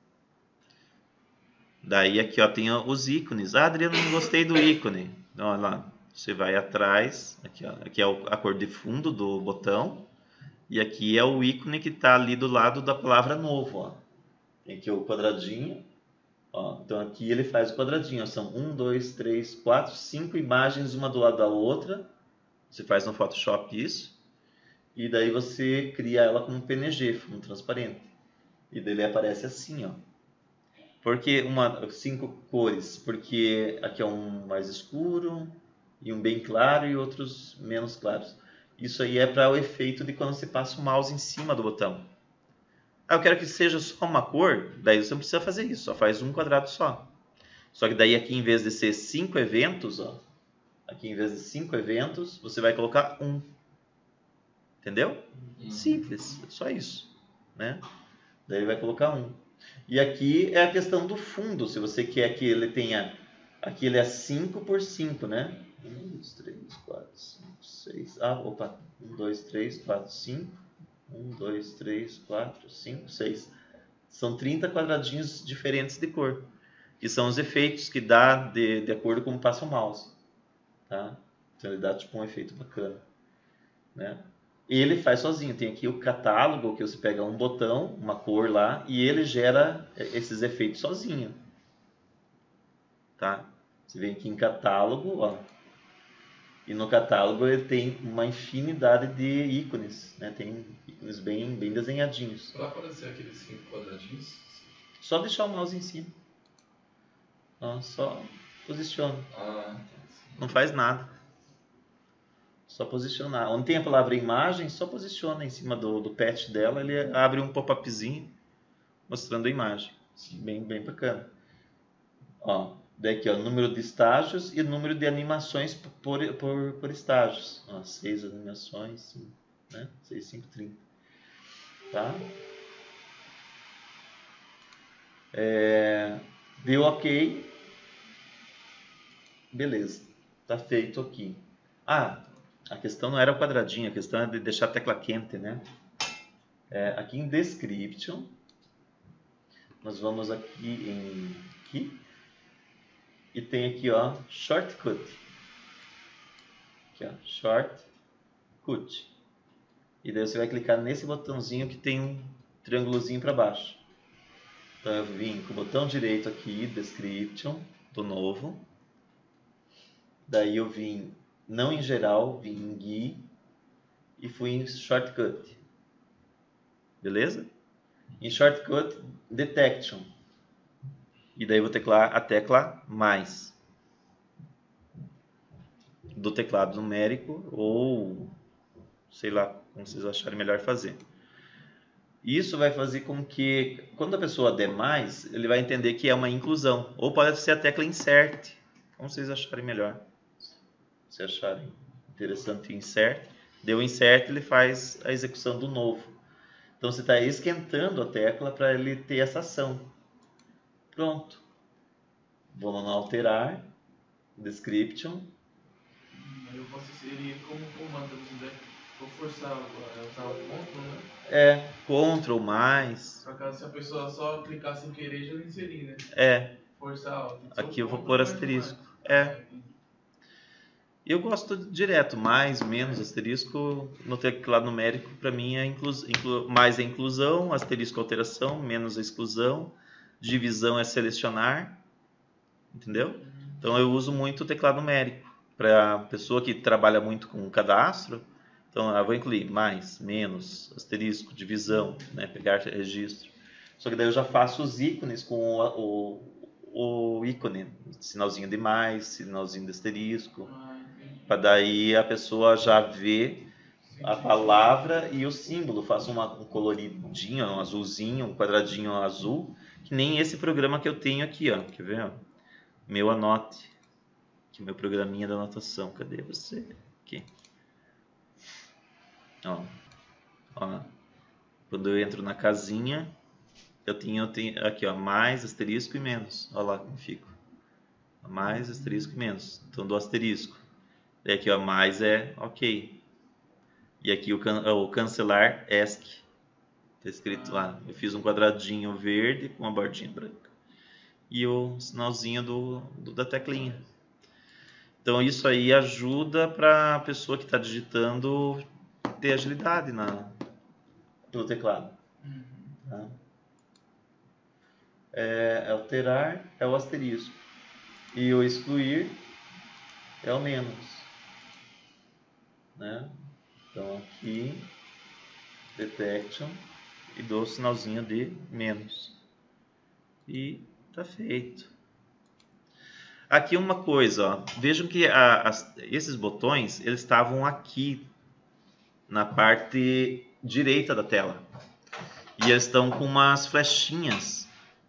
Daí aqui, ó, tem os ícones. Adriano, não gostei do ícone. Então, olha lá, você vai atrás. Aqui, ó, aqui é a cor de fundo do botão. E aqui é o ícone que está ali do lado da palavra novo, ó. Tem aqui o quadradinho. Ó, então aqui ele faz o quadradinho. Ó. São 1, 2, 3, 4, 5 imagens uma do lado da outra. Você faz no Photoshop isso. E daí você cria ela como PNG, fundo transparente. E daí ele aparece assim, ó. Por que 5 cores? Porque aqui é um mais escuro, e um bem claro e outros menos claros. Isso aí é para o efeito de quando você passa o mouse em cima do botão. Eu quero que seja só uma cor, daí você não precisa fazer isso, só faz um quadrado só. Só que daí aqui em vez de ser 5 eventos, ó, aqui em vez de 5 eventos, você vai colocar 1. Entendeu? Simples, só isso, né? Daí ele vai colocar 1. E aqui é a questão do fundo, se você quer que ele tenha, aqui ele é 5 por 5, né? 1, 2, 3, 4, 5, 6, 1, 2, 3, 4, 5, 1, 2, 3, 4, 5, 6. São 30 quadradinhos diferentes de cor, que são os efeitos que dá de acordo com como passa o mouse, tá? Então ele dá tipo um efeito bacana, né? Ele faz sozinho, tem aqui o catálogo, que você pega um botão, uma cor lá, e ele gera esses efeitos sozinho, tá? Você vem aqui em catálogo, ó, e no catálogo ele tem uma infinidade de ícones, né? Tem ícones bem desenhadinhos. Para aparecer aqueles 5 quadradinhos? Só deixar o mouse em cima. Ó, só posiciona. Não faz nada. Só posicionar. Onde tem a palavra imagem, só posiciona em cima do patch dela, ele abre um pop-upzinho mostrando a imagem. Bem bacana. Ó, daí aqui, ó, número de estágios e número de animações por estágios. Ó, 6 animações, né? 6, 5, 30. Tá? Deu ok. Beleza. Tá feito aqui. A questão não era o quadradinho, a questão é de deixar a tecla quente, né? Aqui em Description, nós vamos aqui em Key, e tem aqui, ó, Shortcut. Aqui, ó, Shortcut. E daí você vai clicar nesse botãozinho que tem um triângulozinho para baixo. Então eu vim com o botão direito aqui, Description, do novo. Daí eu vim, não em geral, vim em GUI e fui em Shortcut. Beleza? Em Shortcut, Detection. E daí eu vou teclar a tecla mais do teclado numérico ou sei lá como vocês acharem melhor fazer. Isso vai fazer com que quando a pessoa der mais, ele vai entender que é uma inclusão. Ou pode ser a tecla Insert, como vocês acharem melhor. Se acharem interessante o Insert, deu Insert, ele faz a execução do novo. Então você está esquentando a tecla para ele ter essa ação. Pronto. Vamos no alterar, description. Eu posso inserir como comando, se quiser. Vou forçar usar o Ctrl, né? Ctrl mais. Por acaso, se a pessoa só clicar sem querer, já não inserir, né? Forçar, ó. Aqui eu vou pôr asterisco. Eu gosto direto, mais, menos, asterisco no teclado numérico, para mim é mais é inclusão, asterisco alteração, menos é exclusão, divisão é selecionar, entendeu? Então eu uso muito o teclado numérico. Para pessoa que trabalha muito com cadastro, então eu vou incluir mais, menos, asterisco, divisão, né, pegar registro. Só que daí eu já faço os ícones com o ícone, sinalzinho de mais, sinalzinho de asterisco. Para daí a pessoa já ver a palavra e o símbolo. Faço um coloridinho, um azulzinho, um quadradinho azul, que nem esse programa que eu tenho aqui, ó. Quer ver? Ó? Meu Anote, que é meu programinha da anotação. Cadê você? Aqui. Ó. Ó. Quando eu entro na casinha, eu tenho aqui, ó, mais, asterisco e menos. Olha lá como fica. Mais, asterisco e menos. Então do asterisco. E aqui, ó, mais é ok. E aqui o cancelar ESC. Está escrito lá. Eu fiz um quadradinho verde com uma bordinha branca. E o sinalzinho da teclinha. Então isso aí ajuda para a pessoa que está digitando ter agilidade no teclado. Tá? Alterar é o asterisco. E o excluir é o menos. Né? Então aqui, detection, e dou o sinalzinho de menos. E tá feito. Aqui uma coisa, ó. Vejam que esses botões, eles estavam aqui na parte direita da tela. E eles estão com umas flechinhas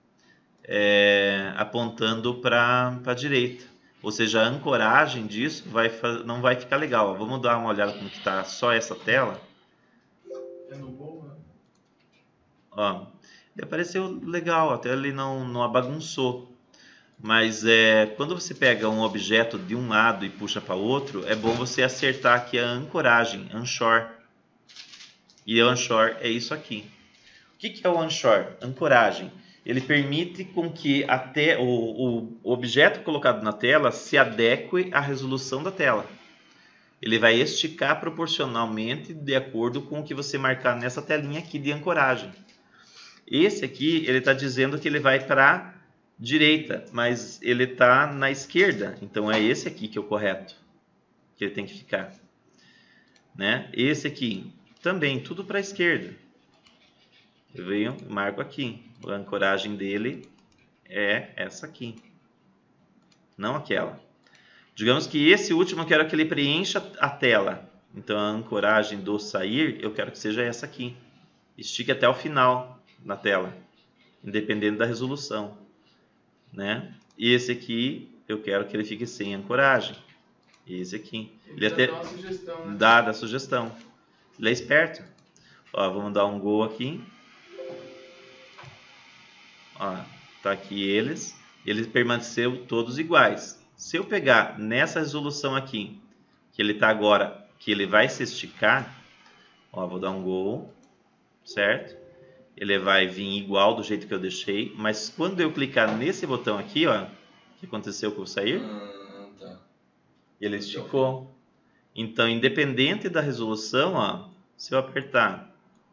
apontando para a direita. Ou seja, a ancoragem disso não vai ficar legal. Ó. Vamos dar uma olhada como que está só essa tela. É no Go, né? Ó, ele apareceu legal, até ele não bagunçou. Mas quando você pega um objeto de um lado e puxa para o outro, é bom você acertar aqui a ancoragem, Anchor. E o Anchor é isso aqui. O que é o Anchor? Ancoragem. Ele permite com que até o objeto colocado na tela se adeque à resolução da tela. Ele vai esticar proporcionalmente de acordo com o que você marcar nessa telinha aqui de ancoragem. Esse aqui, ele está dizendo que ele vai para a direita, mas ele está na esquerda. Então é esse aqui que é o correto, que ele tem que ficar. Né? Esse aqui, também, tudo para a esquerda. Eu venho, marco aqui. A ancoragem dele é essa aqui, não aquela. Digamos que esse último eu quero que ele preencha a tela. Então a ancoragem do sair, eu quero que seja essa aqui. Estique até o final na tela, independente da resolução. Né? E esse aqui, eu quero que ele fique sem ancoragem. E esse aqui. Ele até dá uma sugestão, né? dá sugestão. Ele é esperto. Ó, vamos dar um Go aqui. Ó, tá aqui eles permaneceram todos iguais. Se eu pegar nessa resolução aqui, que ele tá agora, que ele vai se esticar, ó, vou dar um Go, certo? Ele vai vir igual do jeito que eu deixei, mas quando eu clicar nesse botão aqui, ó, o que aconteceu com o sair? Tá. Ele esticou. Então, independente da resolução, ó, se eu apertar,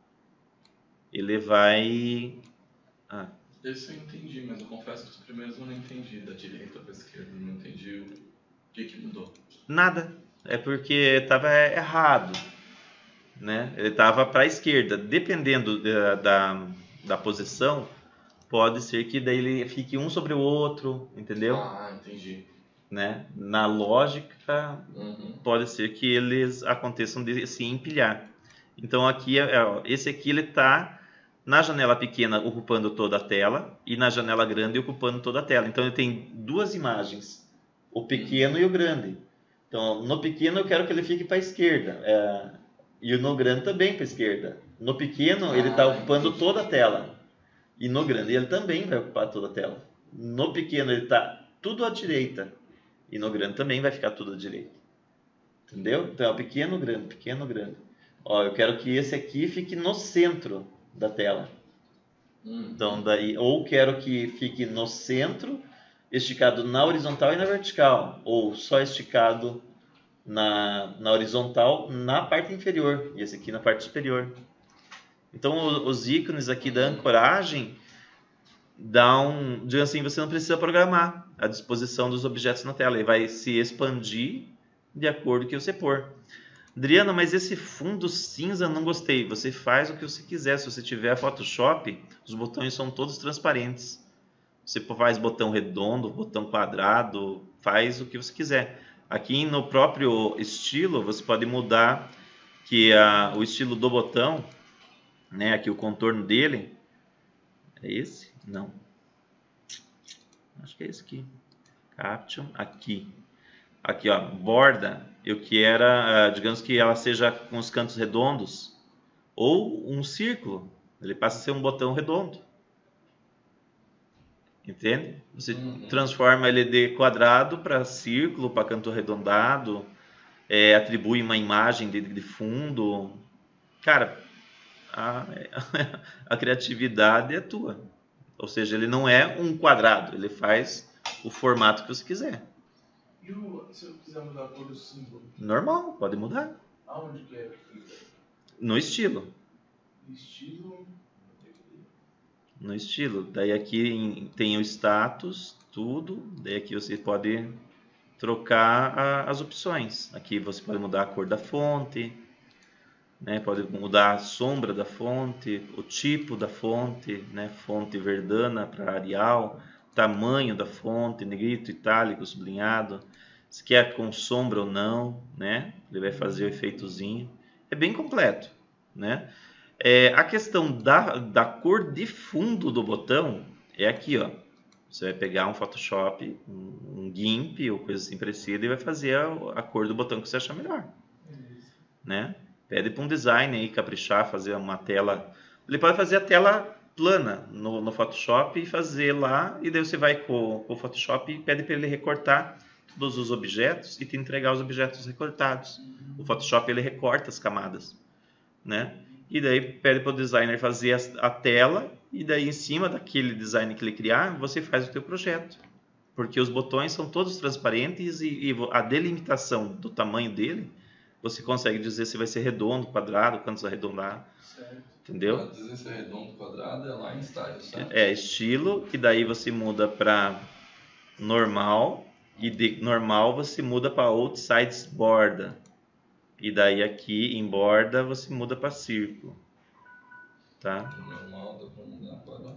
ele vai... Esse eu entendi, mas eu confesso que os primeiros eu não entendi, da direita para a esquerda, eu não entendi o que mudou. Nada, é porque estava errado, né? Ele estava para a esquerda, dependendo da posição, pode ser que daí ele fique um sobre o outro, entendeu? Ah, entendi. Né? Na lógica, pode ser que eles aconteçam de se empilhar. Então aqui, esse aqui ele está na janela pequena ocupando toda a tela e na janela grande ocupando toda a tela. Então ele tem duas imagens, o pequeno e o grande. Então no pequeno eu quero que ele fique para a esquerda e no grande também para a esquerda. No pequeno ele está ocupando toda a tela e no grande ele também vai ocupar toda a tela. No pequeno ele está tudo à direita e no grande também vai ficar tudo à direita. Entendeu? Então é pequeno, grande, pequeno, grande. Ó, eu quero que esse aqui fique no centro da tela. Então daí, ou quero que fique no centro, esticado na horizontal e na vertical, ou só esticado na horizontal na parte inferior e esse aqui na parte superior. Então os ícones aqui da ancoragem dão, digamos assim, você não precisa programar a disposição dos objetos na tela, ele vai se expandir de acordo com o que você pôr. Adriana, mas esse fundo cinza eu não gostei. Você faz o que você quiser. Se você tiver Photoshop, os botões são todos transparentes. Você faz botão redondo, botão quadrado, faz o que você quiser. Aqui no próprio estilo, você pode mudar que o estilo do botão, né, aqui o contorno dele, é esse? Não. Acho que é esse aqui. Caption, aqui. Aqui, ó, borda, eu quero, digamos que ela seja com os cantos redondos, ou um círculo, ele passa a ser um botão redondo. Entende? Você transforma ele de quadrado para círculo, para canto arredondado, atribui uma imagem de fundo. Cara, a criatividade é tua. Ou seja, ele não é um quadrado, ele faz o formato que você quiser. E se eu quiser mudar a cor do símbolo? Normal, pode mudar. Aonde que é? No estilo. Estilo. No estilo. Daí aqui tem o status, tudo. Daí aqui você pode trocar as opções. Aqui você pode mudar a cor da fonte, né? Pode mudar a sombra da fonte, o tipo da fonte, né? Fonte Verdana para Arial, tamanho da fonte, negrito, itálico, sublinhado, se quer com sombra ou não, né? Ele vai fazer o efeitozinho. É bem completo, né? A questão da cor de fundo do botão é aqui, ó. Você vai pegar um Photoshop, um GIMP ou coisa assim parecida e vai fazer a cor do botão que você achar melhor, né? Pede para um designer aí caprichar, fazer uma tela. Ele pode fazer a tela plana no Photoshop e fazer lá, e daí você vai com o Photoshop e pede para ele recortar todos os objetos e te entregar os objetos recortados. O Photoshop ele recorta as camadas, né? E daí pede para o designer fazer a tela, e daí em cima daquele design que ele criar, você faz o teu projeto. Porque os botões são todos transparentes e a delimitação do tamanho dele, você consegue dizer se vai ser redondo, quadrado, cantos arredondados. Entendeu? Para dizer se é redondo, quadrado, é lá em style, certo? É estilo, que daí você muda para normal, e de normal você muda para outside borda. E daí aqui em borda você muda para círculo. Tá? Normal dá para mudar para...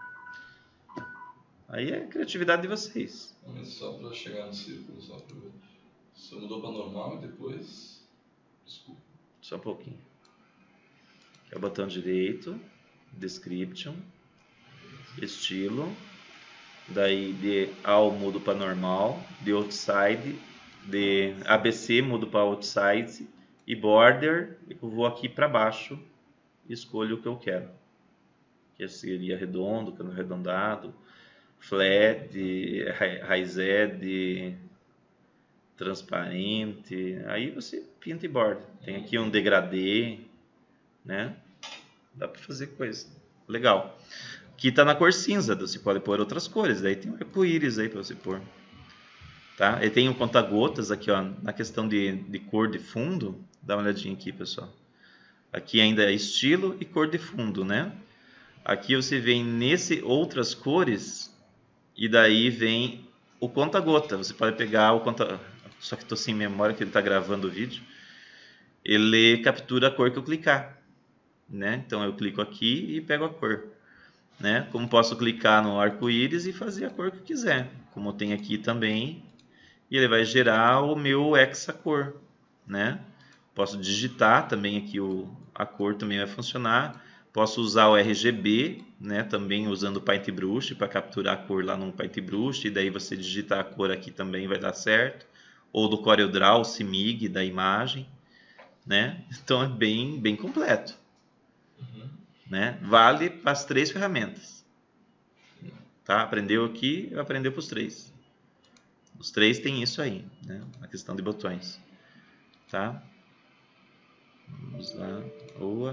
Aí é a criatividade de vocês. Mas só para chegar no círculo, só para ver. Você mudou para normal e depois... Desculpa. Só um pouquinho. Aqui é o botão direito, description, estilo, daí de all mudo para normal, de outside, de ABC mudo para outside e border eu vou aqui para baixo e escolho o que eu quero. Que seria redondo, cano arredondado, flat, raised, transparente. Aí você pinta e borda. Tem aqui um degradê, né? Dá para fazer coisa legal. Aqui tá na cor cinza, você pode pôr outras cores. Daí tem um arco-íris aí para você pôr. Tá? E tem um conta-gotas aqui, ó, na questão de cor de fundo. Dá uma olhadinha aqui, pessoal. Aqui ainda é estilo e cor de fundo, né? Aqui você vem nesse outras cores e daí vem o conta-gota. Você pode pegar o conta... Só que estou sem memória que ele está gravando o vídeo. Ele captura a cor que eu clicar, né? Então eu clico aqui e pego a cor, né? Como posso clicar no arco-íris e fazer a cor que eu quiser, como tem aqui também, e ele vai gerar o meu hexacor, né? Posso digitar também aqui a cor também vai funcionar. Posso usar o RGB, né? Também usando o Paintbrush para capturar a cor lá no Paintbrush, e daí você digitar a cor aqui também vai dar certo. Ou do CorelDRAW, o CMYK da imagem, né? Então é bem completo. Né? Vale para as 3 ferramentas. Tá? Aprendeu aqui, aprendeu para os 3. Os 3 tem isso aí, né? A questão de botões. Tá? Vamos lá. Boa.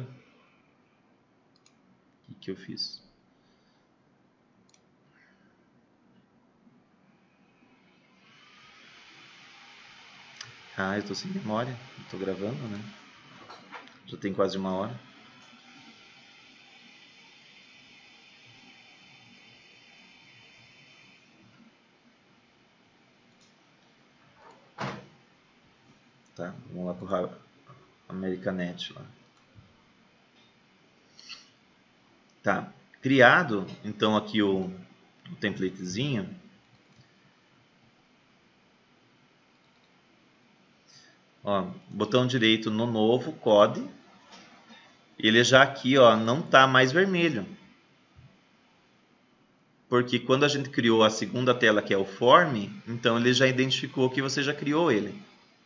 O que eu fiz? Ah, eu estou sem memória. Estou gravando, né? Já tem quase 1 hora. Tá, vamos lá para o Americanet lá. Tá, criado então aqui o templatezinho. Ó, botão direito no novo, code. Ele já aqui, ó, não tá mais vermelho. Porque quando a gente criou a segunda tela, que é o form, então ele já identificou que você já criou ele.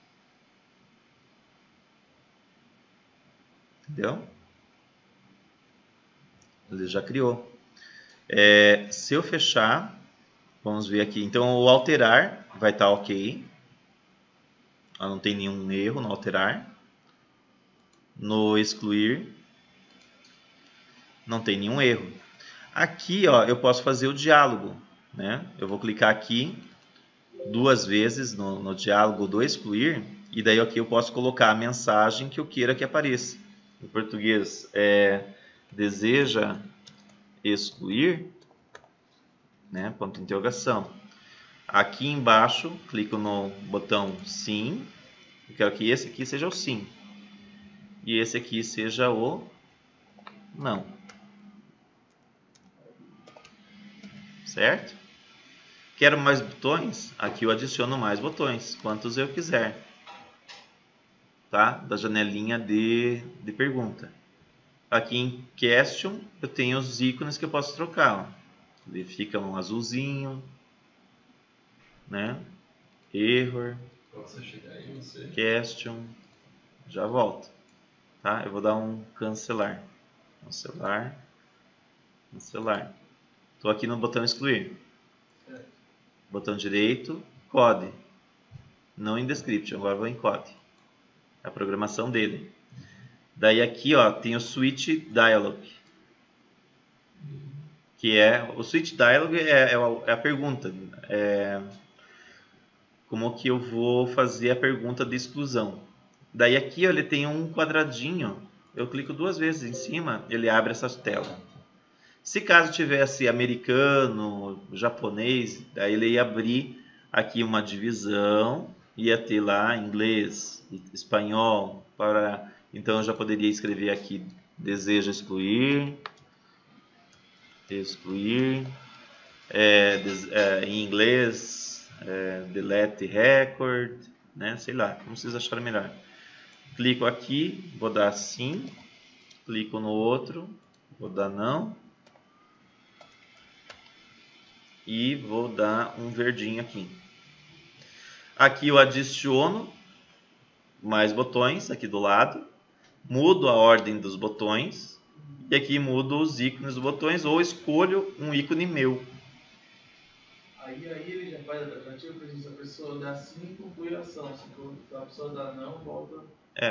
Entendeu? Ele já criou. Se eu fechar, vamos ver aqui. Então, o alterar vai estar ok. Não tem nenhum erro no alterar. No excluir, não tem nenhum erro. Aqui, ó, eu posso fazer o diálogo, né? Eu vou clicar aqui 2 vezes no diálogo do excluir, e daí aqui eu posso colocar a mensagem que eu queira que apareça. Em português, deseja excluir, né? Ponto de interrogação. Aqui embaixo, clico no botão sim. Eu quero que esse aqui seja o sim. E esse aqui seja o não. Certo? Quero mais botões? Aqui eu adiciono mais botões, quantos eu quiser. Tá? Da janelinha de pergunta. Aqui em Question, eu tenho os ícones que eu posso trocar. Ó. Ele fica um azulzinho, né? Error, Question, já volto. Tá? Eu vou dar um cancelar. Cancelar. Cancelar. Estou aqui no botão excluir. Botão direito, code. Não em description, agora vou em code. A programação dele. Daí aqui, ó, tem o switch dialog. Que o switch dialog é a pergunta. Como que eu vou fazer a pergunta de exclusão. Daí aqui, ó, ele tem um quadradinho. Eu clico 2 vezes em cima, ele abre essa tela. Se caso tivesse americano, japonês, daí ele ia abrir aqui uma divisão, ia ter lá inglês, espanhol, então eu já poderia escrever aqui deseja excluir, em inglês, delete record, né? Sei lá, como vocês acharem melhor. Clico aqui, vou dar sim, clico no outro, vou dar não. E vou dar um verdinho aqui. Aqui eu adiciono mais botões aqui do lado. Mudo a ordem dos botões. E aqui mudo os ícones dos botões ou escolho um ícone meu. Aí ele já faz a tratativa, por exemplo, se a pessoa dá sim, conclui a ação. Se a pessoa dá não, volta.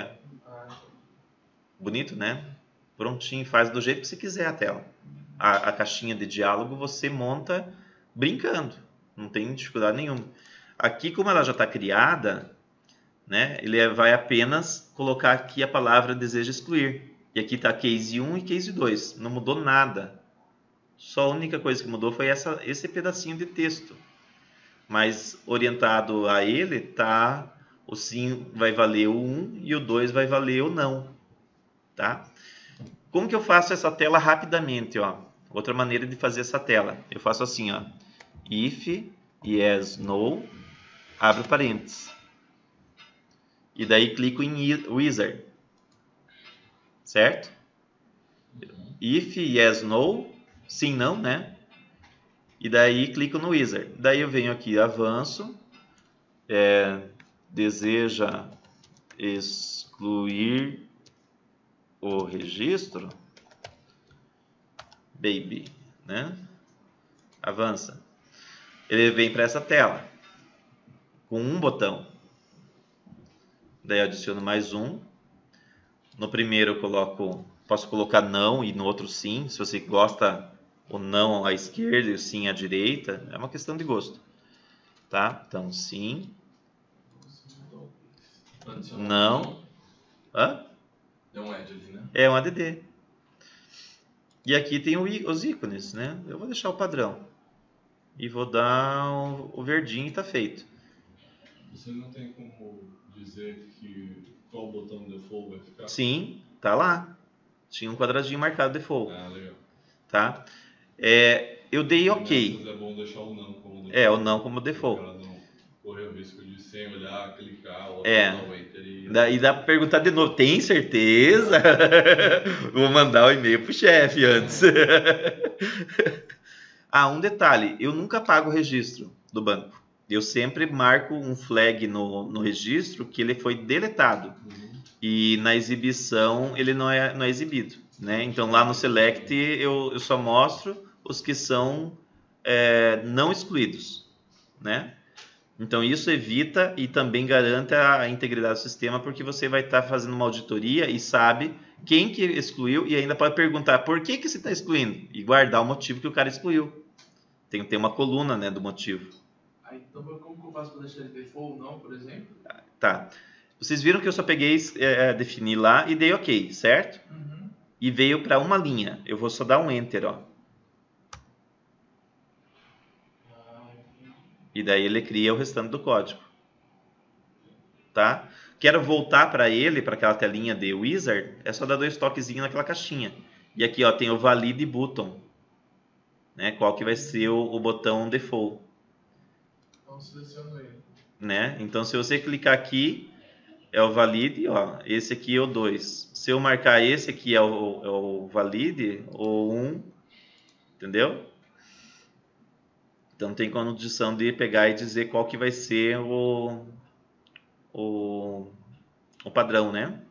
Bonito, né? Prontinho, faz do jeito que você quiser a tela. A caixinha de diálogo você monta brincando, não tem dificuldade nenhuma. Aqui, como ela já está criada, né, ele vai apenas colocar aqui a palavra deseja excluir. E aqui está case 1 e case 2, não mudou nada. Só a única coisa que mudou foi esse pedacinho de texto. Mas orientado a ele, tá, o sim vai valer o 1 e o 2 vai valer o não. Tá? Como que eu faço essa tela rapidamente? Ó? Outra maneira de fazer essa tela. Eu faço assim, ó. If, yes, no, abre parênteses. E daí clico em Wizard. Certo? If, yes, no, sim, não, né? E daí clico no Wizard. Daí eu venho aqui, avanço. Deseja excluir o registro. Baby, né? Avança. Ele vem para essa tela com um botão. Daí eu adiciono mais um. No primeiro eu posso colocar não e no outro sim. Se você gosta o não à esquerda e o sim à direita, é uma questão de gosto. Tá? Então sim. Não. Hã? É um add ali, né? É um add. E aqui tem os ícones, né? Eu vou deixar o padrão. E vou dar o verdinho e está feito. Você não tem como dizer qual botão default vai ficar? Sim, tá lá. Tinha um quadradinho marcado default. Ah, legal. Tá? Eu dei ok. É bom deixar o não como default. O não como default. Para não correr o risco de sem olhar, clicar ou dar o enter. Daí dá para perguntar de novo, tem certeza? Vou mandar o e-mail pro chefe antes. Um detalhe, eu nunca pago o registro do banco. Eu sempre marco um flag no registro que ele foi deletado. E na exibição ele não é exibido, né? Então lá no Select eu só mostro os que são não excluídos, né? Então isso evita e também garante a integridade do sistema, porque você vai estar fazendo uma auditoria e sabe quem que excluiu e ainda pode perguntar por que você está excluindo e guardar o motivo que o cara excluiu. Tem uma coluna, né, do motivo. Então como que eu faço para deixar ele default ou não, por exemplo? Tá. Vocês viram que eu só peguei, definir lá e dei OK, certo? Uhum. E veio para uma linha. Eu vou só dar um Enter, ó. E daí ele cria o restante do código. Tá? Quero voltar para ele, para aquela telinha de Wizard, é só dar 2 toquezinhos naquela caixinha. E aqui, ó, tem o Valide Button. Né? Qual que vai ser o botão default. Então seleciono ele. Né? Então se você clicar aqui, é o Valide, ó, esse aqui é o 2. Se eu marcar esse aqui é o Valide, ou 1, entendeu? Então tem condição de pegar e dizer qual que vai ser o padrão, né?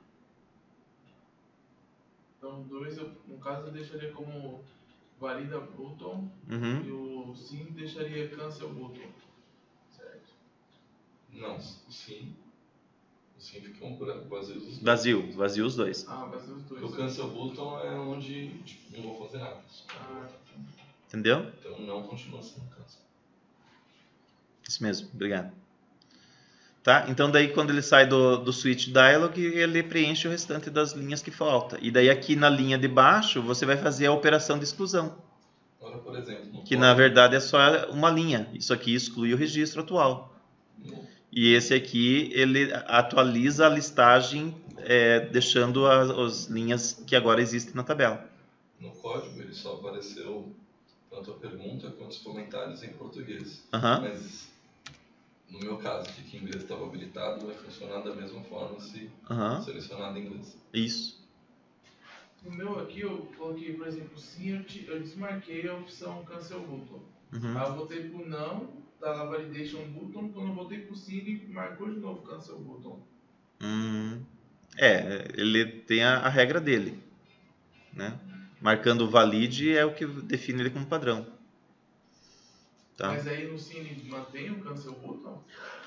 Então 2, no caso eu deixaria como valida button e o sim deixaria cancel button, certo? Não, o sim fica um vazio os dois. Vazio os dois. Vazio os dois. O cancel button é onde não vou fazer nada. Entendeu? Então não continua sendo cancel. Isso mesmo, obrigado. Tá? Então daí quando ele sai do switch dialog, ele preenche o restante das linhas que falta. E daí aqui na linha de baixo, você vai fazer a operação de exclusão. Agora, por exemplo, que na verdade é só uma linha. Isso aqui exclui o registro atual. E esse aqui, ele atualiza a listagem, deixando as linhas que agora existem na tabela. No código ele só apareceu tanto a pergunta quanto os comentários em português. Mas no meu caso, que em inglês estava habilitado, vai funcionar da mesma forma se selecionado em inglês. Isso. No meu aqui, eu coloquei, por exemplo, sim, eu desmarquei a opção cancel button. Aí eu voltei pro não, tá lá validation button, quando eu voltei pro sim, ele marcou de novo cancel button. Ele tem a regra dele, né? Marcando o valide é o que define ele como padrão. Tá? Mas aí no sim ele mantém o cancel button?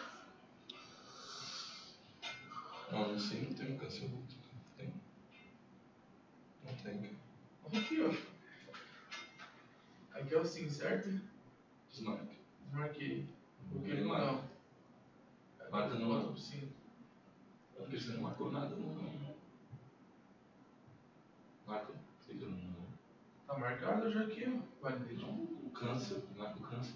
Não, no sim não tem o cancel button. Tem. Não tem. Aqui, ó. Aqui é o sim, certo? Desmarque. Desmarquei. Porque Ele marca. não. Marca no não. Sim. Porque você não marcou nada no não. Marca. Clica no não. Tá marcado já aqui, ó. Validation. O cancel. Marca o cancel.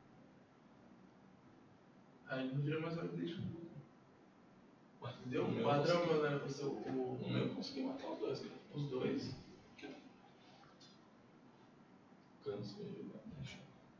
Aí não vira mais validation. Entendeu? O padrão, galera, o meu eu consegui matar os dois, cara. Os dois. Cancel e validation.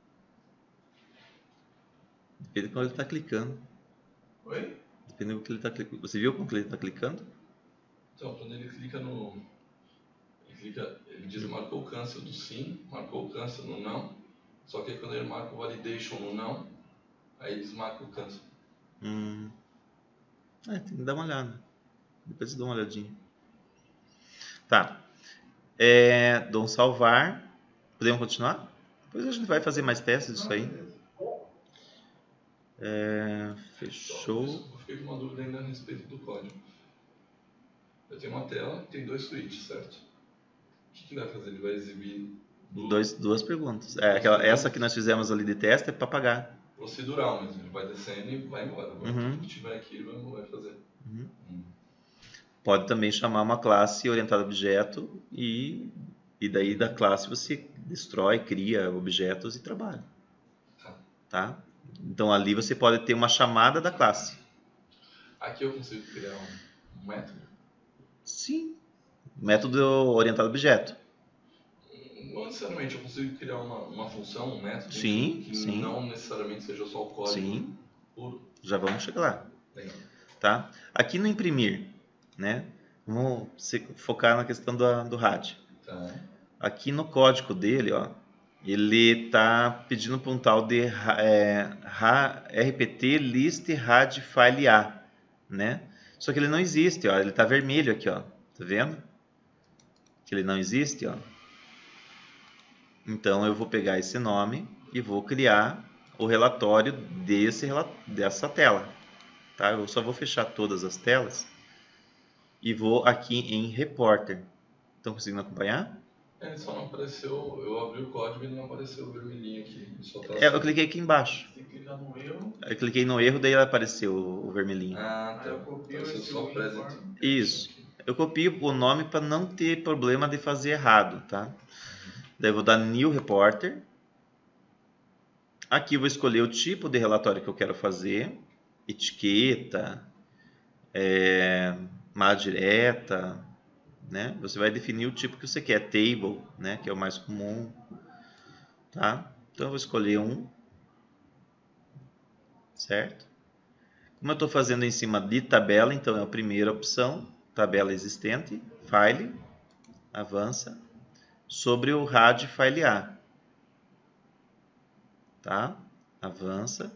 Depende de quando ele está clicando. Oi? Depende do que ele está clicando. Você viu como que ele está clicando? Então, quando ele clica no... Ele diz marcou o cancel do sim, marcou o cancel no não. Só que aí quando ele marca o validation no não, aí ele desmarca o cancel. Tem que dar uma olhada. Depois você dá uma olhadinha. Tá. Dou um salvar. Podemos continuar? Depois a gente vai fazer mais testes disso aí. Fechou. Eu fiquei com uma dúvida ainda a respeito do código. Eu tenho uma tela que tem 2 switches, certo? O que vai fazer? Ele vai exibir... Duas perguntas. Essa que nós fizemos ali de teste é para pagar. Procedural, mas ele vai descendo e vai embora. O que tiver aqui ele vai fazer. Pode também chamar uma classe orientada a objeto e daí da classe você destrói, cria objetos e trabalha. Tá? Então ali você pode ter uma chamada da classe. Aqui eu consigo criar um método? Sim. Método orientado a objeto. Não necessariamente, eu consigo criar uma função, um método sim. Não necessariamente seja só o código puro. Já vamos chegar lá. Legal. Tá? Aqui no imprimir, né? Vamos focar na questão do RAD. Tá. Aqui no código dele, ó, ele está pedindo para um tal de rpt list rad file a, né? Só que ele não existe, ó, ele está vermelho aqui, ó, tá vendo? Que ele não existe, ó. Então eu vou pegar esse nome e vou criar o relatório dessa tela, tá? Eu só vou fechar todas as telas e vou aqui em Reporter. Estão conseguindo acompanhar? Ele só não apareceu, eu abri o código e ele não apareceu o vermelhinho aqui. Só tá eu cliquei aqui embaixo. Você clica no erro. Eu cliquei no erro, daí apareceu o vermelhinho. Ah, tá. Aí eu copio Apareceu esse só present. uniforme. Isso. Eu copio o nome para não ter problema de fazer errado, tá? Daí eu vou dar New Reporter. Aqui eu vou escolher o tipo de relatório que eu quero fazer. Etiqueta, malha direta, né? Você vai definir o tipo que você quer. Table, né? Que é o mais comum, tá? Então eu vou escolher um, certo? Como eu estou fazendo em cima de tabela, então é a primeira opção, tabela existente, file, avança, sobre o RAD file A, tá? Avança,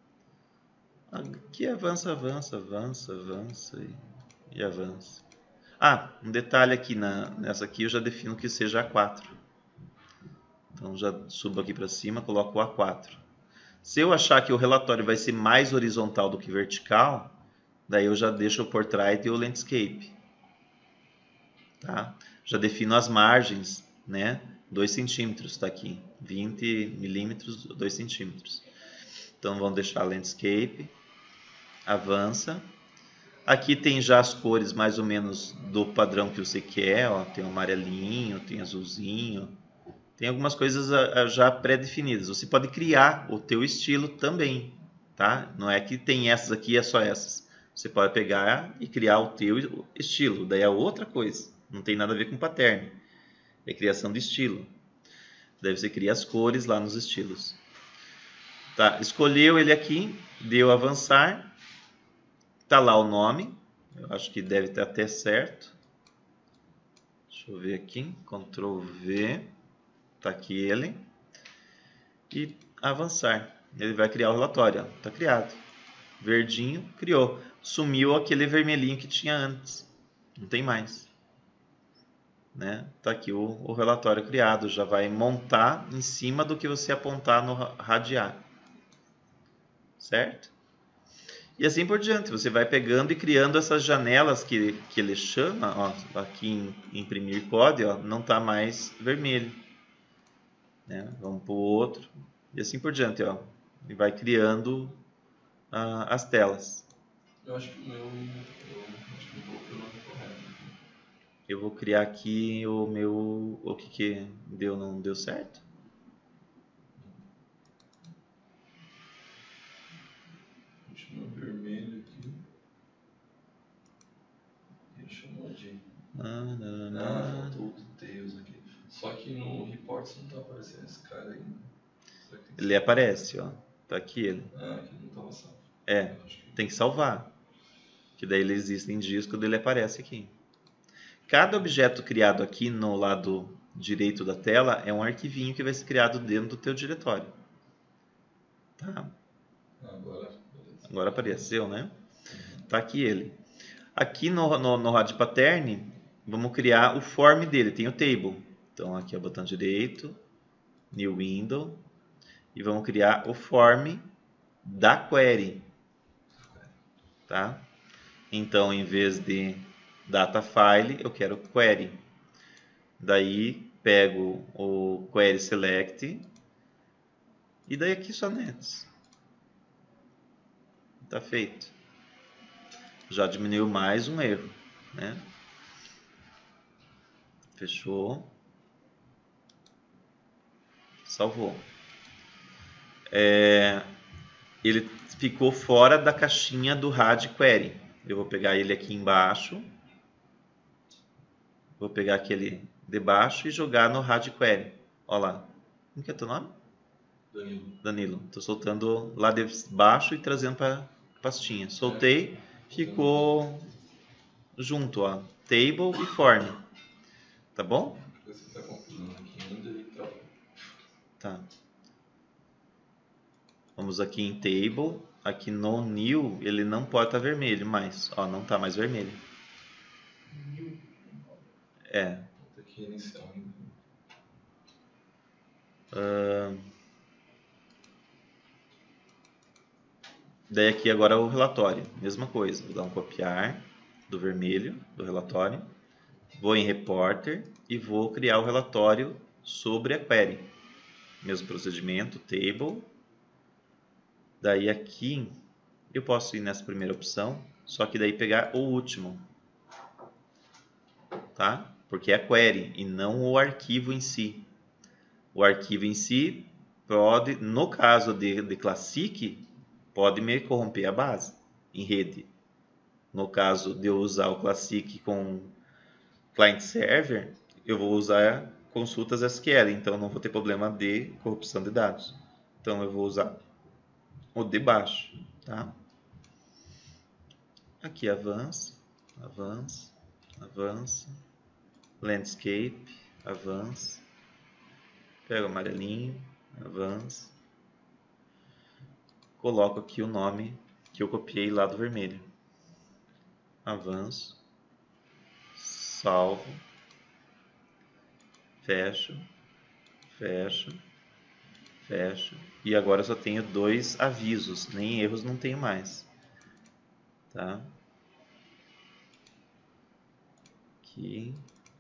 aqui avança, avança, avança, avança e avança. Ah, um detalhe aqui, nessa aqui eu já defino que seja A4. Então já subo aqui para cima, coloco o A4. Se eu achar que o relatório vai ser mais horizontal do que vertical, daí eu já deixo o Portrait e o Landscape. Tá? Já defino as margens, né? 2 centímetros está aqui, 20 milímetros, 2 centímetros. Então vamos deixar Landscape, avança. Aqui tem já as cores mais ou menos do padrão que você quer, ó. Tem amarelinho, tem azulzinho. Tem algumas coisas já pré-definidas. Você pode criar o teu estilo também, tá? Não é que tem essas aqui, é só essas. Você pode pegar e criar o teu estilo. Daí é outra coisa. Não tem nada a ver com pattern. É criação de estilo. Daí você cria as cores lá nos estilos. Tá, escolheu ele aqui, deu avançar. Tá lá o nome. Eu acho que deve estar até certo. Deixa eu ver aqui. Ctrl V. Tá aqui ele. E avançar. Ele vai criar o relatório. Ó. Tá criado. Verdinho, criou. Sumiu aquele vermelhinho que tinha antes. Não tem mais. Né? Tá aqui o relatório criado. Já vai montar em cima do que você apontar no radiar. Certo? E assim por diante. Você vai pegando e criando essas janelas que ele chama. Ó, aqui em imprimir código, ó, não tá mais vermelho. Né? Vamos para o outro e assim por diante, ó. E vai criando as telas. Eu acho que o meu coloquei o nome correto. Eu vou criar aqui o meu, o que deu, não deu certo? Deixa eu ver vermelho aqui. Ele chamou de... faltou o details aqui. Só que no reports não tá aparecendo esse cara aí. Ele aparece, ó. Tá aqui ele. Aqui não tava salvo. Tem que salvar. Que daí ele existe em disco, daí ele aparece aqui. Cada objeto criado aqui no lado direito da tela é um arquivinho que vai ser criado dentro do teu diretório. Tá? Agora apareceu, né? Tá aqui ele. Aqui no RAD Pattern, vamos criar o form dele. Tem o table. Então aqui é o botão direito, New Window. E vamos criar o form da query. Tá? Então, em vez de data file, eu quero query. Daí, pego o query select. E daí aqui só nets. Tá feito. Já diminuiu mais um erro, né? Fechou. Salvou. Ele ficou fora da caixinha do RAD Query. Eu vou pegar ele aqui embaixo. Vou pegar aquele de baixo e jogar no RAD Query. Olha lá. Como que é teu nome? Danilo. Danilo. Estou soltando lá de baixo e trazendo para a pastinha. Soltei, ficou junto, ó, table e form, tá bom? Você está compilando aqui ainda e tá. Vamos aqui em table, aqui no new ele não pode estar vermelho mais, ó, não está mais vermelho. Aqui inicial ainda. Daí aqui agora o relatório, mesma coisa, vou dar um copiar do vermelho, do relatório, vou em reporter e vou criar o relatório sobre a query. Mesmo procedimento, table. Daí aqui eu posso ir nessa primeira opção, só que daí pegar o último, tá? Porque é a query e não o arquivo em si. O arquivo em si pode, no caso de Classic, pode me corromper a base em rede. No caso de eu usar o Classic com client server, eu vou usar consultas SQL, então não vou ter problema de corrupção de dados. Então eu vou usar o de baixo, tá? Aqui avance, avance, avance, landscape, avance, pego o amarelinho, avance, coloco aqui o nome que eu copiei lá do vermelho, avanço, salvo, fecho, fecho, fecho, e agora eu só tenho 2 avisos, nem erros não tenho mais, tá? Aqui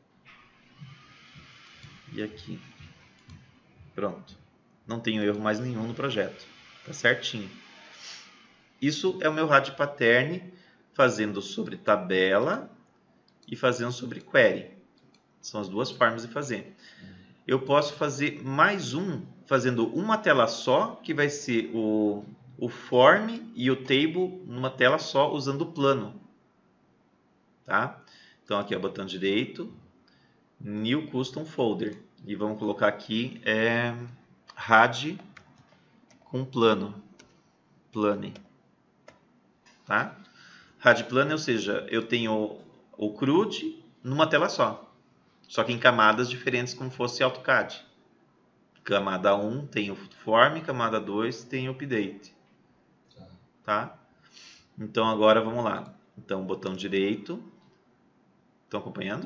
e aqui, pronto, não tenho erro mais nenhum no projeto, tá certinho. Isso é o meu RAD pattern fazendo sobre tabela e fazendo sobre query. São as duas formas de fazer. Eu posso fazer mais um, fazendo uma tela só, que vai ser o form e o table numa tela só, usando o plano. Tá? Então aqui é o botão direito, New Custom Folder. E vamos colocar aqui RAD com plano. Plane. Tá? RAD plane, ou seja, eu tenho o CRUD numa tela só. Só que em camadas diferentes, como fosse AutoCAD. Camada 1 tem o form, camada 2 tem o update. Tá? Então agora vamos lá. Então, botão direito. Estão acompanhando?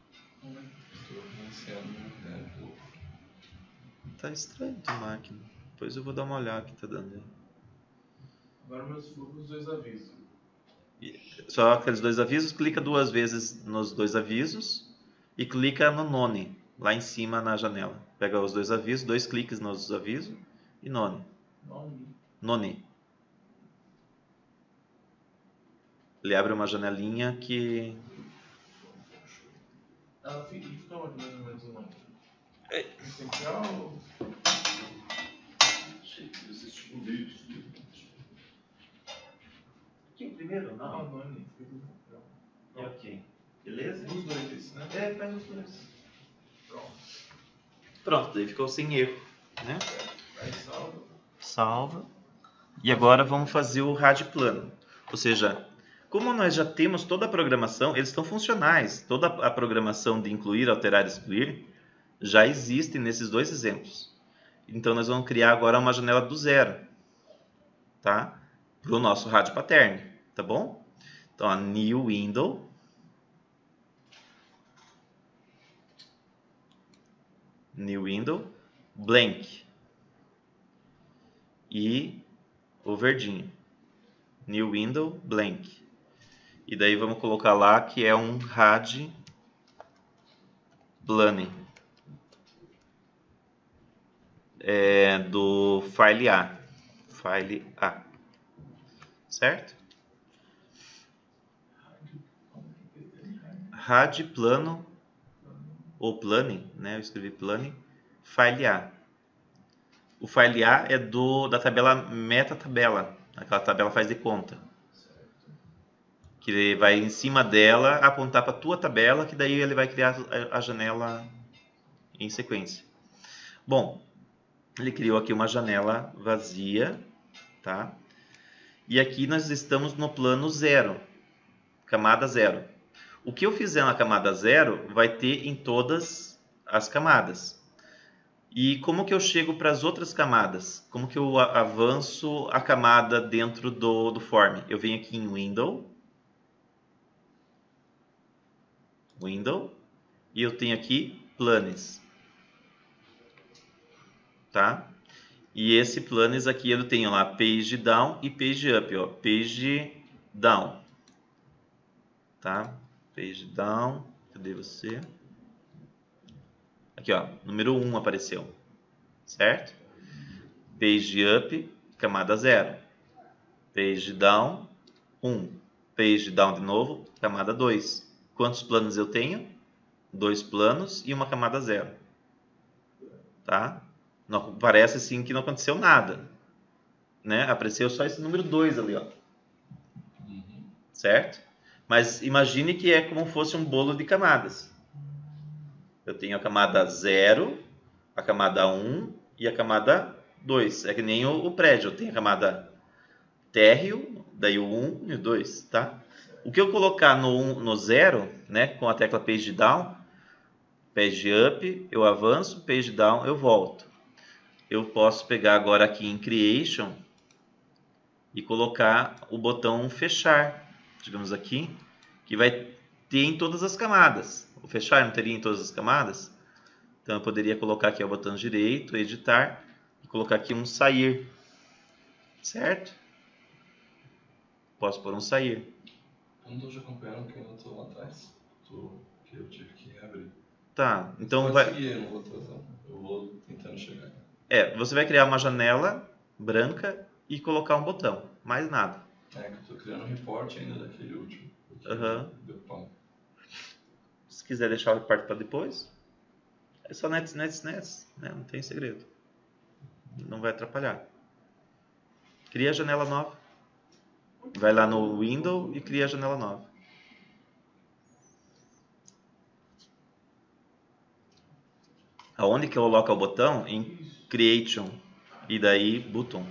Tá estranho a máquina. Depois eu vou dar uma olhada que tá dando aí. Agora meus fluxos, 2 avisos. Só aqueles 2 avisos, clica 2 vezes nos 2 avisos e clica no none, lá em cima na janela. Pega os 2 avisos, 2 cliques nos avisos e none. None. Ele abre uma janelinha que... Ela fica onde mais ou menos o nome? Essencial? Existe um vídeo. Aqui primeiro? Não, none. Ok. Beleza? Os 2, né? Faz os 2. Pronto, daí ficou sem erro, né? Aí salva. Salva. E agora vamos fazer o RAD plano. Ou seja, como nós já temos toda a programação, eles estão funcionais. Toda a programação de incluir, alterar e excluir já existe nesses 2 exemplos. Então nós vamos criar agora uma janela do zero, tá? Para o nosso RAD pattern, tá bom? Então a new window. New window, blank. E o verdinho. New window, blank. E daí vamos colocar lá que é um RAD plane. Do file A. File A. Certo? RAD plano ou plane, né? Eu escrevi plane, file A. O file A é da tabela meta-tabela. Aquela tabela faz de conta. Que ele vai em cima dela apontar para a tua tabela, que daí ele vai criar a janela em sequência. Bom, ele criou aqui uma janela vazia, tá? E aqui nós estamos no plano 0. camada 0. O que eu fizer na camada 0 vai ter em todas as camadas. E como que eu chego para as outras camadas? Como que eu avanço a camada dentro do form? Eu venho aqui em Window, e eu tenho aqui Planes, tá? E esse Planes aqui eu tenho lá Page Down e Page Up, ó, Page Down, tá? Page Down, cadê você? Aqui, ó, número 1 apareceu, certo? Page Up, camada 0. Page Down, 1. Page Down de novo, camada 2. Quantos planos eu tenho? 2 planos e uma camada 0. Tá? Não, parece assim que não aconteceu nada. Né? Apareceu só esse número 2 ali, ó. Certo? Mas imagine que é como fosse um bolo de camadas. Eu tenho a camada 0, a camada 1 e a camada 2. É que nem o prédio. Eu tenho a camada térreo, daí o 1 e o 2, tá? O que eu colocar no 0, né, com a tecla Page Down, Page Up, eu avanço, Page Down, eu volto. Eu posso pegar agora aqui em Creation e colocar o botão Fechar, digamos aqui, que vai ter em todas as camadas. O Fechar não teria em todas as camadas? Então eu poderia colocar aqui o botão direito, Editar, e colocar aqui um Sair, certo? Posso pôr um Sair. Eu não estou te acompanhando porque eu não estou lá atrás. Que eu tive que abrir. Tá, então vai seguir, eu não vou atrasar. Eu vou tentando chegar. Você vai criar uma janela branca e colocar um botão, mais nada. Que eu estou criando um report ainda daquele último. Deu pau. Se quiser deixar o report para depois, é só nets, né? Não tem segredo. Não vai atrapalhar. Cria a janela nova. Vai lá no Window e cria a janela nova. Aonde que eu coloco o botão? Em Creation. E daí Button.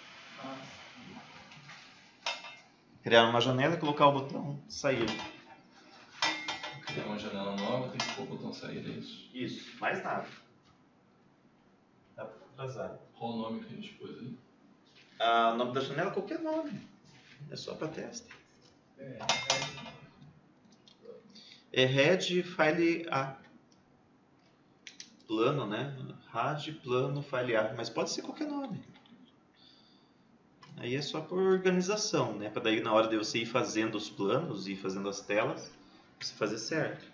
Criar uma janela e colocar o botão Sair. Criar uma janela nova, tem que pôr o botão Sair, é isso? Isso, mais nada. Dá para atrasar. Qual o nome que a gente pôs aí? O nome da janela, qualquer nome. É só para teste. É Head File A. Plano, né? RAD, plano, File A. Mas pode ser qualquer nome. Aí é só por organização, né? Para daí na hora de você ir fazendo os planos e fazendo as telas, você fazer certo.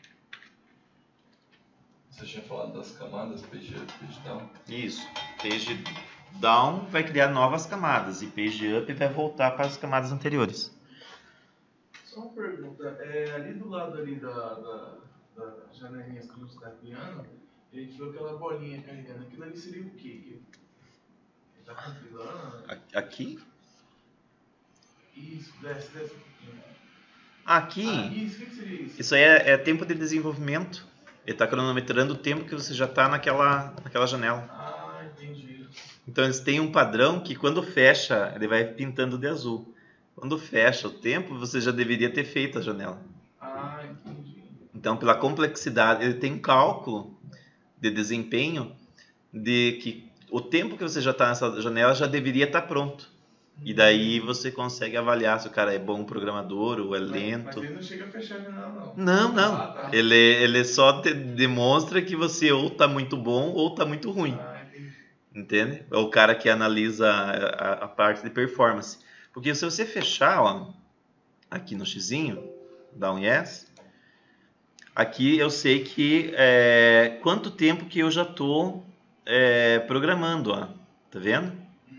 Você tinha falado das camadas, Page Up, Page Down? Isso. Page Down vai criar novas camadas e Page Up vai voltar para as camadas anteriores. Só uma pergunta, ali do lado ali da janelinha que a gente está criando, a gente viu aquela bolinha carregando. Aquilo ali seria o quê? Ele está compilando? Aqui? Isso, desce um pouquinho. Aqui? Isso, o que seria isso? Isso aí é tempo de desenvolvimento. Ele está cronometrando o tempo que você já está naquela janela. Ah, entendi. Então eles têm um padrão que quando fecha, ele vai pintando de azul. Quando fecha o tempo, você já deveria ter feito a janela. Ah, entendi. Então, pela complexidade, ele tem cálculo de desempenho de que o tempo que você já está nessa janela já deveria estar pronto. E daí você consegue avaliar se o cara é bom programador ou é lento. Mas ele não chega a fechar a janela, não. Não. Ah, tá. Ele só demonstra que você ou está muito bom ou está muito ruim. Ah, entendi. Entende? É o cara que analisa a parte de performance. Porque se você fechar, ó, aqui no xizinho, dá um yes, aqui eu sei que quanto tempo que eu já estou programando, ó, tá vendo?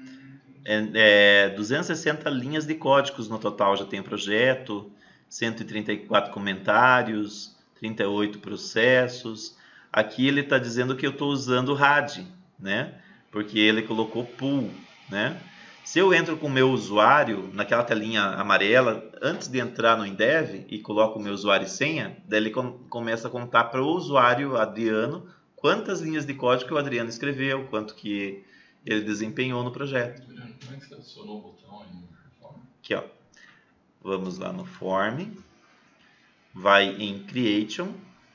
260 linhas de códigos no total já tem projeto, 134 comentários, 38 processos. Aqui ele está dizendo que eu estou usando RAD, né? Porque ele colocou pool, né? Se eu entro com o meu usuário naquela telinha amarela, antes de entrar no Endev e coloco o meu usuário e senha, daí ele começa a contar para o usuário Adriano quantas linhas de código que o Adriano escreveu, quanto que ele desempenhou no projeto. Adriano, como é que você adicionou o botão aí? Aqui, ó. Vamos lá no Form, vai em Creation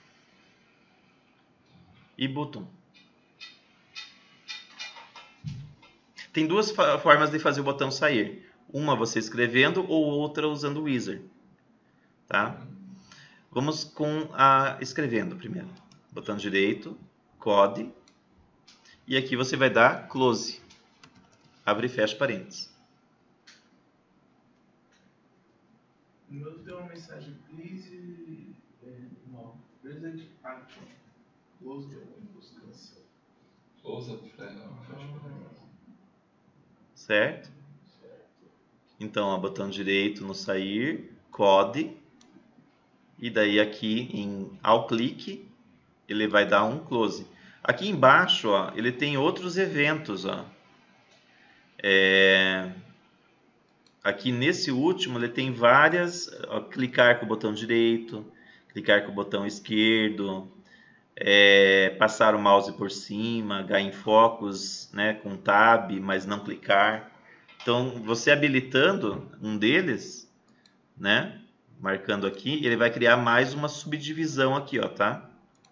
e Button. Tem duas formas de fazer o botão sair. Uma você escrevendo ou outra usando o Wizard. Tá? Vamos com a escrevendo primeiro. Botão direito, Code. E aqui você vai dar Close. Abre e fecha parênteses. No meu tem uma mensagem, please, não, present action, close the Windows, cancel. Close up, fecha. Certo? Então, ó, botão direito no sair, Code. E daí aqui em ao clique, ele vai dar um close. Aqui embaixo, ó, ele tem outros eventos, ó. Aqui nesse último, ele tem várias, ó, clicar com o botão direito, clicar com o botão esquerdo, passar o mouse por cima, H em focus, né, com tab, mas não clicar. Então, você habilitando um deles, né, marcando aqui, ele vai criar mais uma subdivisão aqui, ó, tá?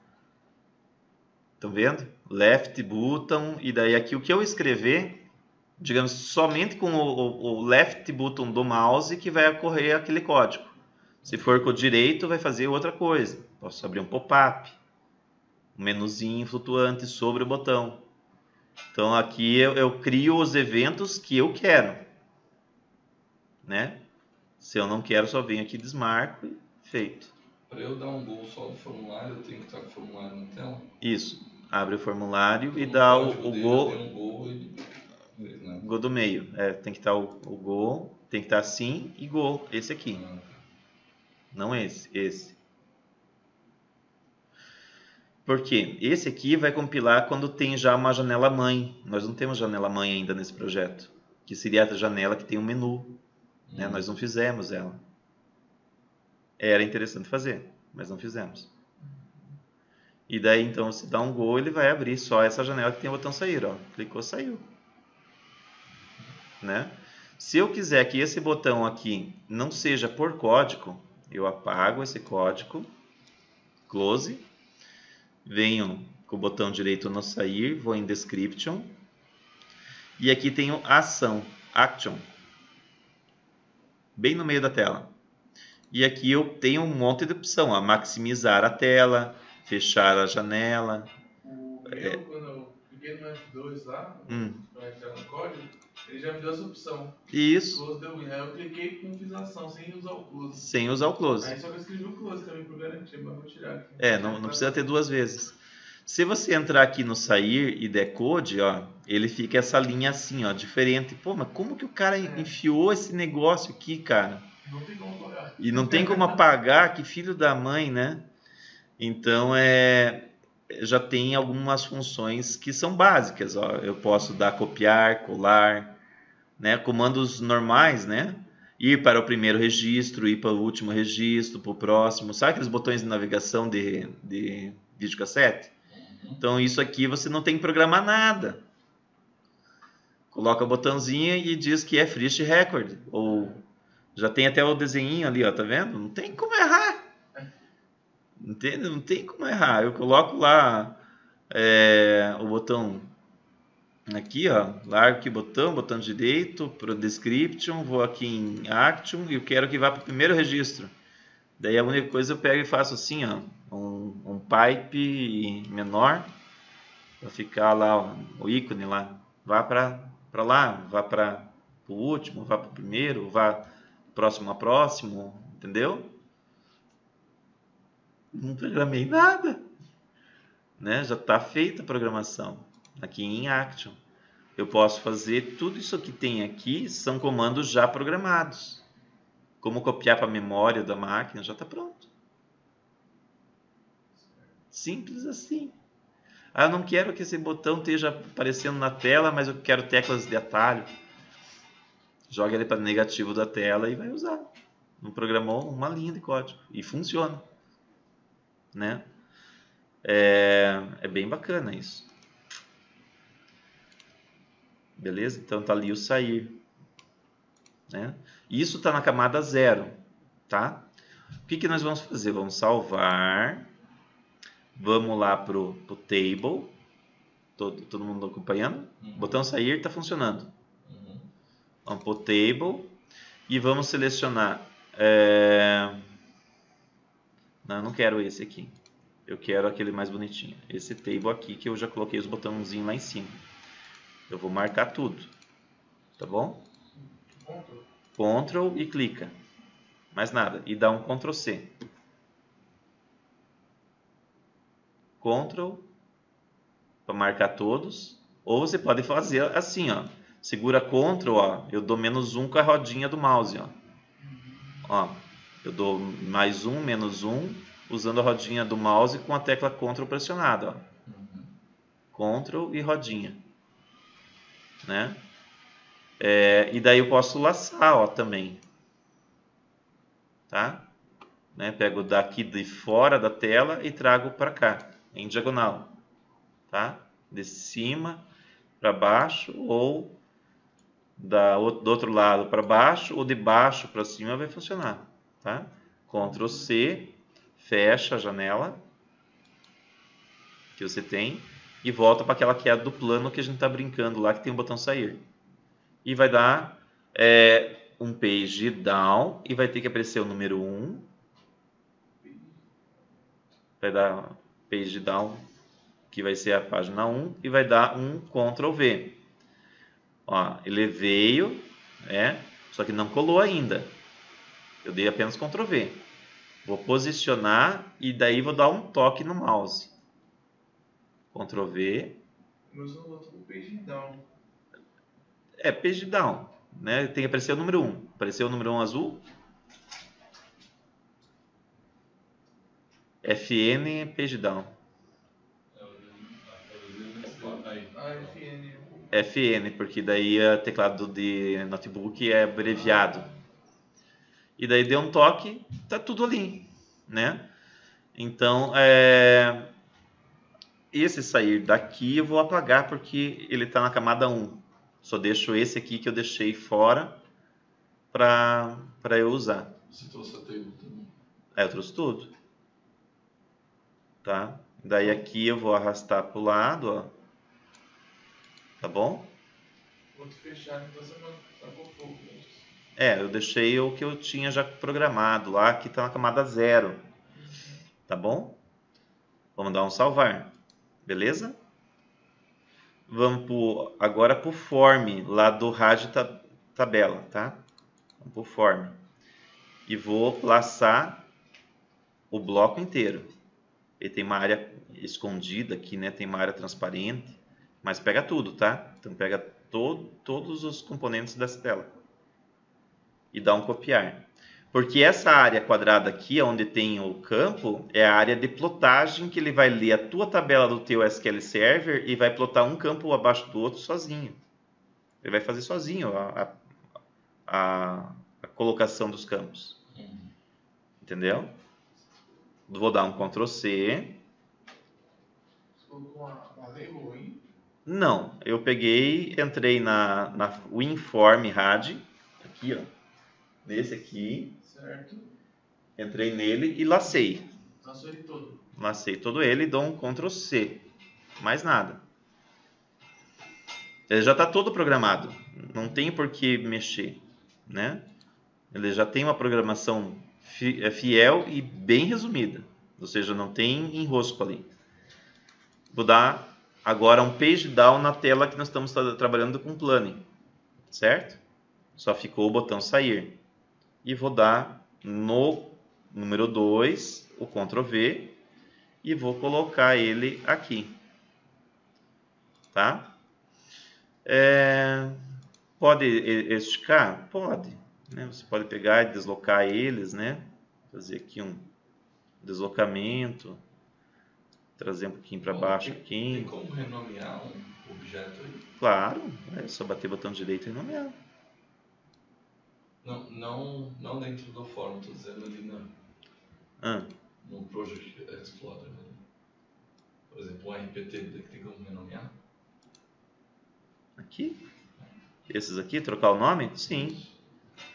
Estão vendo? Left button, e daí aqui o que eu escrever, digamos, somente com o left button do mouse que vai ocorrer aquele código. Se for com o direito, vai fazer outra coisa. Posso abrir um pop-up, um menuzinho flutuante sobre o botão. Então aqui eu crio os eventos que eu quero, né? Se eu não quero, só venho aqui, desmarco e feito. Para eu dar um gol só do formulário, eu tenho que estar com o formulário na tela? Isso. Abre o formulário então, e dá o gol. Go. Tem um gol, né? Go do meio. Tem que estar o Go, tem que estar assim e Go. Esse aqui. Não esse, esse. Por quê? Esse aqui vai compilar quando tem já uma janela mãe. Nós não temos janela mãe ainda nesse projeto. Que seria a janela que tem um menu. Né? Nós não fizemos ela. Era interessante fazer, mas não fizemos. E daí então se dá um Go, ele vai abrir só essa janela que tem o botão sair, ó. Clicou, saiu. Né? Se eu quiser que esse botão aqui não seja por código, eu apago esse código, close, venho com o botão direito no sair, vou em description, e aqui tenho ação, action, bem no meio da tela. E aqui eu tenho um monte de opção, ó, maximizar a tela, fechar a janela. O meu, quando eu cliquei no F2 lá, para entrar no código, ele já me deu essa opção. Isso. Close the window. Aí eu cliquei com fiz a ação, sem usar o close. Sem usar o close. Aí só que eu escrevi o close também por garantia, mas vou tirar aqui. Não precisa ter duas vezes. Se você entrar aqui no sair e der code, ó, ele fica essa linha assim, ó, diferente. Pô, mas como que o cara enfiou esse negócio aqui, cara? Não tem como apagar. E não tem como apagar, que filho da mãe, né? Então, já tem algumas funções que são básicas, ó. Eu posso dar copiar, colar, né? Comandos normais, né? Ir para o primeiro registro, ir para o último registro, para o próximo. Sabe aqueles botões de navegação de videocassete? Então, isso aqui você não tem que programar nada. Coloca o botãozinho e diz que é First Record. Ou já tem até o desenho ali, ó, tá vendo? Não tem como errar. Não tem como errar. Eu coloco lá o botão aqui, ó. Largo aqui o botão direito, para o description, vou aqui em action e eu quero que vá para o primeiro registro. Daí a única coisa eu pego e faço assim, ó, um pipe menor, para ficar lá ó, o ícone lá. Vá para lá, vá para o último, vá para o primeiro, vá próximo a próximo, entendeu? Não programei nada, né? Já está feita a programação aqui em Action. Eu posso fazer tudo isso que tem aqui, são comandos já programados. Como copiar para a memória da máquina, já está pronto. Simples assim. Eu não quero que esse botão esteja aparecendo na tela, mas eu quero teclas de atalho. Joga ele para o negativo da tela e vai usar. Não programou uma linha de código e funciona, né? É bem bacana isso. Beleza? Então tá ali o sair. né? Isso está na camada 0, tá? O que nós vamos fazer? Vamos salvar, vamos lá pro table, todo mundo acompanhando? O botão sair está funcionando. Vamos pro table e vamos selecionar, não quero esse aqui, eu quero aquele mais bonitinho, esse table aqui que eu já coloquei os botãozinhos lá em cima. Eu vou marcar tudo, tá bom? Ctrl e clica, mais nada, e dá um Ctrl C. Ctrl para marcar todos, ou você pode fazer assim, ó, segura Ctrl, ó, eu dou -1 com a rodinha do mouse, ó, eu dou +1, -1, usando a rodinha do mouse com a tecla Ctrl pressionada, ó. Ctrl e rodinha, né? E daí eu posso laçar, ó, também, tá? Né? Pego daqui de fora da tela e trago para cá, em diagonal, tá? De cima para baixo ou do outro lado para baixo ou de baixo para cima vai funcionar, tá? Ctrl C, fecha a janela que você tem e volta para aquela que é a do plano que a gente está brincando lá, que tem o botão sair. E vai dar um page down e vai ter que aparecer o número 1. Vai dar page down, que vai ser a página 1, e vai dar um Ctrl V. Ó, ele veio, só que não colou ainda. Eu dei apenas Ctrl V. Vou posicionar e daí vou dar um toque no mouse. Ctrl V. Mas eu boto o page down. Page down, né? Tem que aparecer o número 1. Apareceu o número 1 azul. FN page down. FN, porque daí o teclado de notebook é abreviado. E daí deu um toque, tá tudo ali, né? Então, esse sair daqui eu vou apagar porque ele está na camada 1. Só deixo esse aqui que eu deixei fora para eu usar. Você trouxe a table também? Eu trouxe tudo. Tá? Daí aqui eu vou arrastar para o lado, ó. Tá bom? Vou te fechar, então você não tacou fogo. Eu deixei o que eu tinha já programado lá, que está na camada 0. Tá bom? Vamos dar um salvar. Beleza? Vamos agora para o form, lá do RAD tabela, tá? Vamos para o form. E vou laçar o bloco inteiro. Ele tem uma área escondida aqui, né? Tem uma área transparente, mas pega tudo, tá? Então pega todos os componentes dessa tela e dá um copiar. Porque essa área quadrada aqui, onde tem o campo, é a área de plotagem que ele vai ler a tua tabela do teu SQL Server e vai plotar um campo abaixo do outro sozinho. Ele vai fazer sozinho a colocação dos campos. Entendeu? Vou dar um Ctrl C. Você colocou uma label aí? Não, eu peguei, entrei na WinForm RAD, aqui, ó, nesse aqui. Certo. Entrei nele e lacei. Laçou ele todo. Lacei todo ele e dou um Ctrl C. Mais nada. Ele já está todo programado. Não tem por que mexer, né? Ele já tem uma programação fiel e bem resumida. Ou seja, não tem enrosco ali. Vou dar agora um page down na tela que nós estamos trabalhando com planning. Certo? Só ficou o botão sair. E vou dar no número 2 o Ctrl V e vou colocar ele aqui. Tá? Pode esticar? Pode. Né? Você pode pegar e deslocar eles, né? Fazer aqui um deslocamento. Trazer um pouquinho para baixo aqui. Tem como renomear um objeto aí? Claro. É só bater o botão direito e renomear. Não dentro do fórum, estou dizendo ali no Project Explorer. Né? Por exemplo, um RPT tem como renomear? Aqui? Esses aqui, trocar o nome? Sim.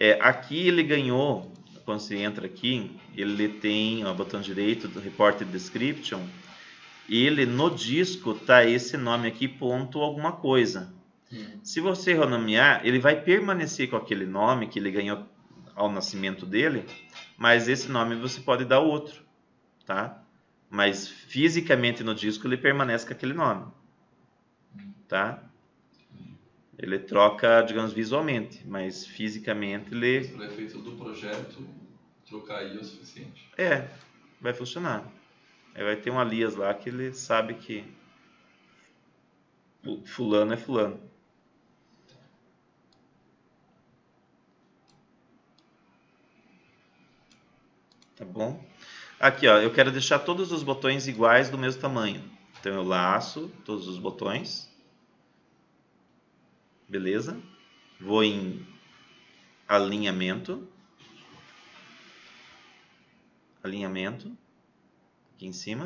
Aqui ele ganhou, quando você entra aqui, ele tem o botão direito do Report Description. Ele no disco tá esse nome aqui, ponto alguma coisa. Se você renomear, ele vai permanecer com aquele nome que ele ganhou ao nascimento dele, mas esse nome você pode dar outro, tá? Mas fisicamente no disco ele permanece com aquele nome, tá? Ele troca, digamos, visualmente, mas fisicamente ele... Para o efeito do projeto, trocar aí é o suficiente. Vai funcionar. Aí vai ter um alias lá que ele sabe que fulano é fulano. Tá bom? Aqui, ó, eu quero deixar todos os botões iguais do mesmo tamanho. Então eu laço todos os botões. Beleza? Vou em alinhamento. Alinhamento. Aqui em cima.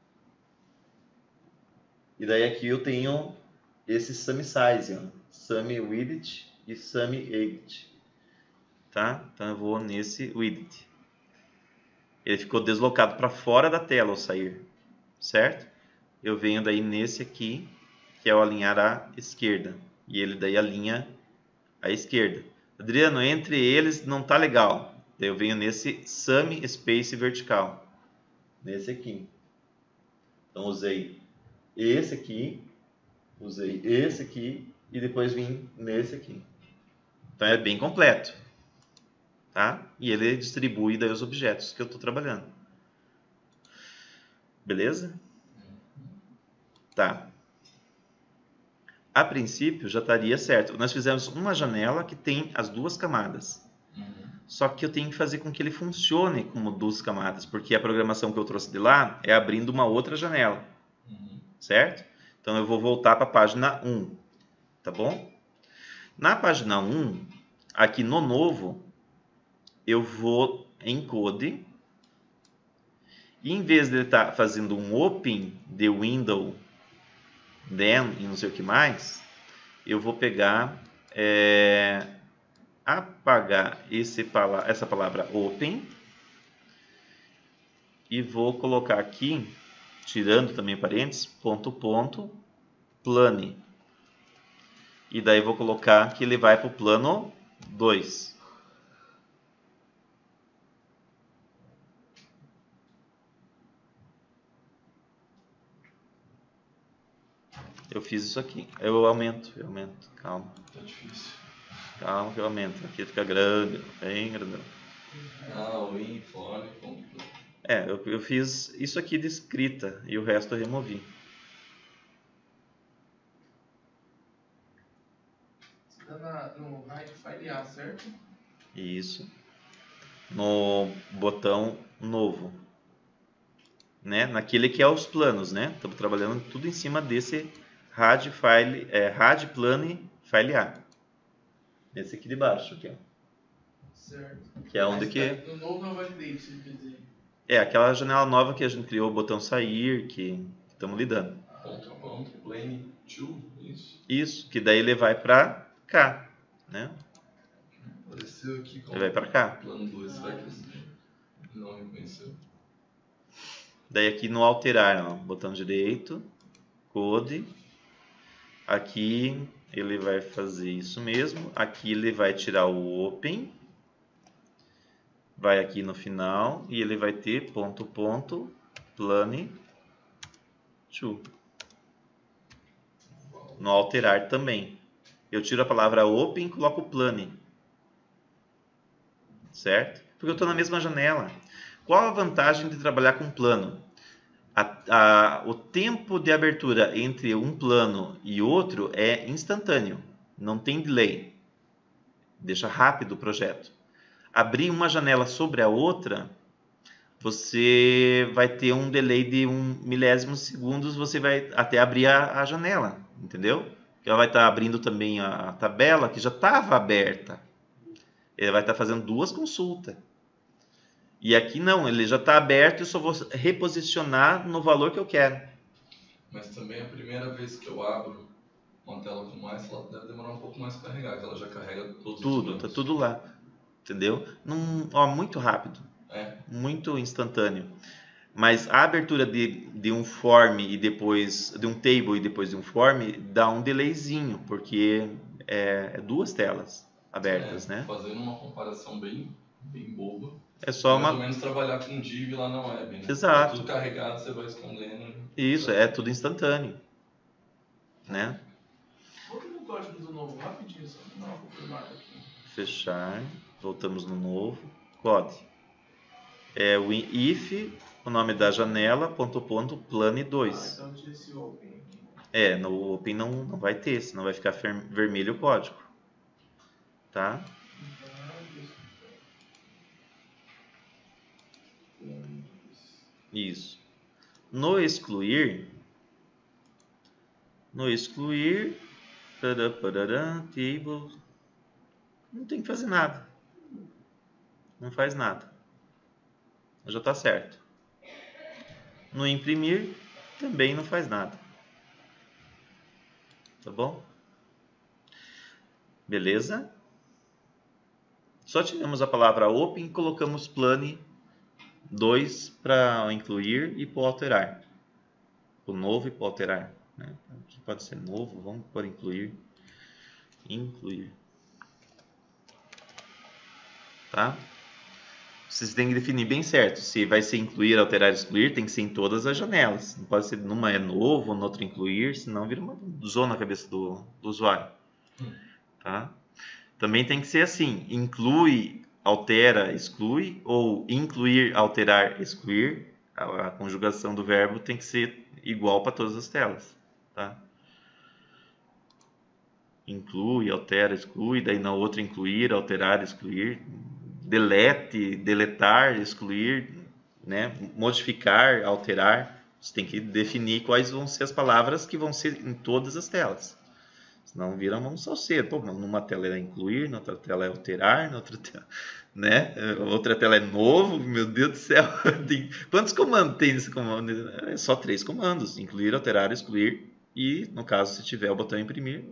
E daí aqui eu tenho esse Sum Size, ó. Sum Width e Sum Height. Tá? Então eu vou nesse Width. Ele ficou deslocado para fora da tela ao sair, certo? Eu venho daí nesse aqui, que é o alinhar à esquerda. E ele daí alinha à esquerda. Adriano, entre eles não tá legal. Daí eu venho nesse Sum Space Vertical. Nesse aqui. Então usei esse aqui, usei esse aqui e depois vim nesse aqui. Então é bem completo. Tá? E ele distribui daí os objetos que eu estou trabalhando. Beleza? Tá. A princípio já estaria certo. Nós fizemos uma janela que tem as duas camadas. Só que eu tenho que fazer com que ele funcione como duas camadas, porque a programação que eu trouxe de lá é abrindo uma outra janela. Certo? Então eu vou voltar para a página 1. Tá bom? Na página 1, aqui no novo, eu vou em Code. E em vez de ele estar fazendo um Open the Window, then e não sei o que mais, eu vou pegar, apagar essa palavra Open e vou colocar aqui, tirando também parênteses, plane. E daí vou colocar que ele vai para o plano 2. Eu fiz isso aqui. Eu aumento. Calma. Tá difícil. Calma que eu aumento. Aqui fica grande, bem grandão. Win, fone, eu fiz isso aqui de escrita e o resto eu removi. Você tá no Hide File A, certo? Isso. No botão novo. Né? Naquele que é os planos, né? Estamos trabalhando tudo em cima desse Rad Plane File A. Esse aqui de baixo, aqui, ó. Certo. Que é onde que... No novo é o Validate, quer dizer. Aquela janela nova que a gente criou, o botão sair, que estamos lidando. Ponto, plane 2, isso? Isso, que daí ele vai para cá, né? Apareceu aqui como ele vai para cá. Plano 2, será que não reconheceu? Daí aqui no alterar, ó, botão direito, Code. Aqui ele vai fazer isso mesmo. Aqui ele vai tirar o Open. Vai aqui no final e ele vai ter plane 2. No alterar também. Eu tiro a palavra Open e coloco plane. Certo? Porque eu estou na mesma janela. Qual a vantagem de trabalhar com plano? O tempo de abertura entre um plano e outro é instantâneo. Não tem delay. Deixa rápido o projeto. Abrir uma janela sobre a outra, você vai ter um delay de 1 milésimo segundos, você vai até abrir a janela, entendeu? Ela vai estar abrindo também a tabela que já estava aberta. Ele vai estar fazendo duas consultas. E aqui não, ele já está aberto, eu só vou reposicionar no valor que eu quero. Mas também a primeira vez que eu abro uma tela como essa, ela deve demorar um pouco mais para carregar, que ela já carrega todos os planos. Tá tudo lá. Entendeu? Muito rápido. Muito instantâneo. Mas a abertura de um form e depois de um table e depois de um form dá um delayzinho, porque é duas telas abertas, né? Fazendo uma comparação bem boba. É só mais ou menos trabalhar com div lá na web, né? Exato. Tudo carregado, você vai escondendo. Isso, é tudo instantâneo, né? Volta no código do novo rapidinho, só para dar uma confirmada aqui. Fechar, voltamos no novo, code. É o if, o nome da janela, ponto, plane 2. Então tira esse open aqui. No open não vai ter, senão vai ficar vermelho o código. Tá? Isso. No excluir, table, não tem que fazer nada. Não faz nada. Já está certo. No imprimir, também não faz nada. Tá bom? Beleza? Só tiramos a palavra open e colocamos plane 2 para incluir e para alterar. O novo e para alterar. Né? Aqui pode ser novo, vamos por incluir. Tá? Vocês têm que definir bem certo. Se vai ser incluir, alterar, excluir, tem que ser em todas as janelas. Não pode ser numa é novo, na outra incluir, senão vira uma zona na cabeça do usuário. Tá? Também tem que ser assim, inclui, altera, exclui, ou incluir, alterar, excluir. A conjugação do verbo tem que ser igual para todas as telas. Tá? Inclui, altera, exclui, daí na outra incluir, alterar, excluir, delete, deletar, excluir, né? Modificar, alterar. Você tem que definir quais vão ser as palavras que vão ser em todas as telas. Senão vira um salseiro. Pô, numa tela é incluir, na outra tela é alterar, na outra tela, né? Outra tela é novo, meu Deus do céu. Quantos comandos tem nesse comando? É só 3 comandos: incluir, alterar, excluir e, no caso, se tiver o botão imprimir,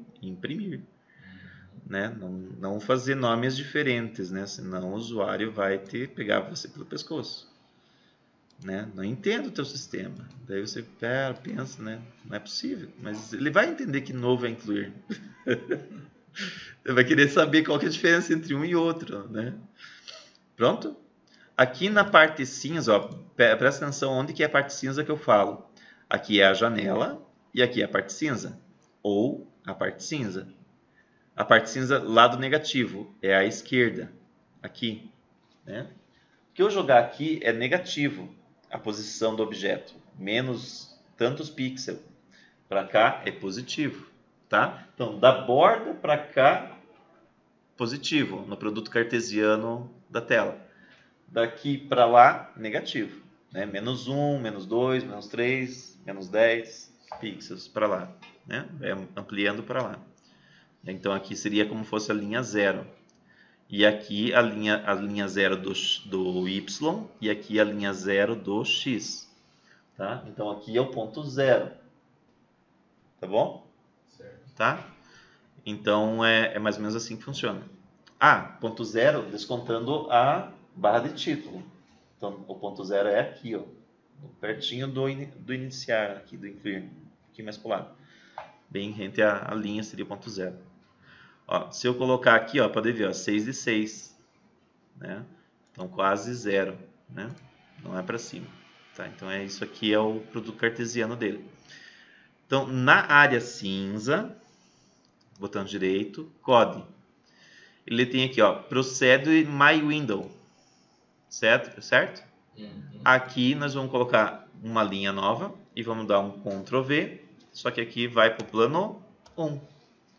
né? Não fazer nomes diferentes, né? Senão o usuário vai pegar você pelo pescoço. Né? Não entendo o teu sistema. Daí você pensa, né? Não é possível. Mas ele vai entender que novo é incluir. Ele vai querer saber qual que é a diferença entre um e outro, né? Pronto? Aqui na parte cinza, ó, presta atenção onde que é a parte cinza que eu falo. Aqui é a janela e aqui é a parte cinza. Ou a parte cinza. A parte cinza, lado negativo, é à esquerda. Aqui. Né? O que eu jogar aqui é negativo. A posição do objeto, menos tantos pixels. Para cá é positivo, tá? Então, da borda para cá, positivo, no produto cartesiano da tela. Daqui para lá, negativo. Né? Menos 1, menos 2, menos 3, menos 10 pixels para lá. Né? Ampliando para lá. Então, aqui seria como fosse a linha 0. E aqui a linha 0 do Y e aqui a linha 0 do X. Tá? Então aqui é o ponto 0. Tá bom? Certo. Tá? Então é mais ou menos assim que funciona. Ponto 0 descontando a barra de título. Então o ponto 0 é aqui, ó, pertinho do iniciar, aqui do incluir. Aqui mais para o lado. Bem rente a linha seria o ponto 0. Ó, se eu colocar aqui, ó, pode ver, ó, 6 de 6, né? Então quase 0, né? Não é para cima, tá? Então isso aqui é o produto cartesiano dele. Então na área cinza, botão direito, code. Ele tem aqui, ó, procede my window, certo? Aqui nós vamos colocar uma linha nova e vamos dar um Ctrl V, só que aqui vai para o plano 1.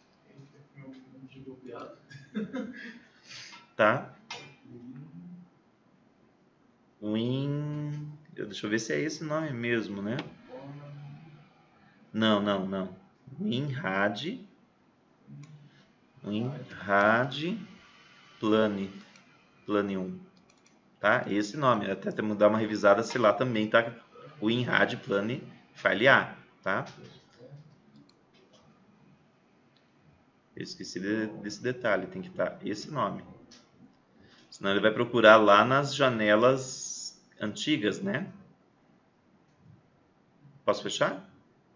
Tá? Deixa eu ver se é esse nome mesmo, né? Não. WinRAD Plane 1. Tá? Esse nome. Até dar uma revisada, se lá também tá WinRAD Plane File A. Tá? Eu esqueci desse detalhe, tem que estar esse nome. Senão ele vai procurar lá nas janelas antigas, né? Posso fechar?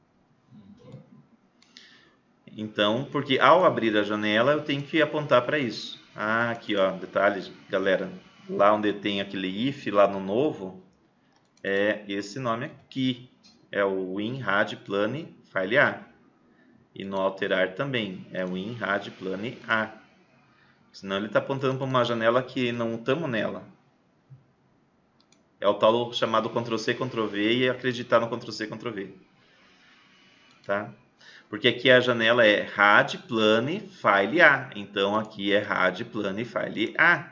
Então, porque ao abrir a janela, eu tenho que apontar para isso. Ah, aqui, ó, detalhes, galera. Lá onde tem aquele if, lá no novo, é esse nome aqui. É o WinRAD-Plane File A. E no alterar também, é o WinRAD-Plane A. Senão ele está apontando para uma janela que não estamos nela. É o tal chamado Ctrl+C, Ctrl+V e acreditar no Ctrl+C, Ctrl+V. Tá? Porque aqui a janela é RAD-Plane File A. Então aqui é RAD-Plane File A.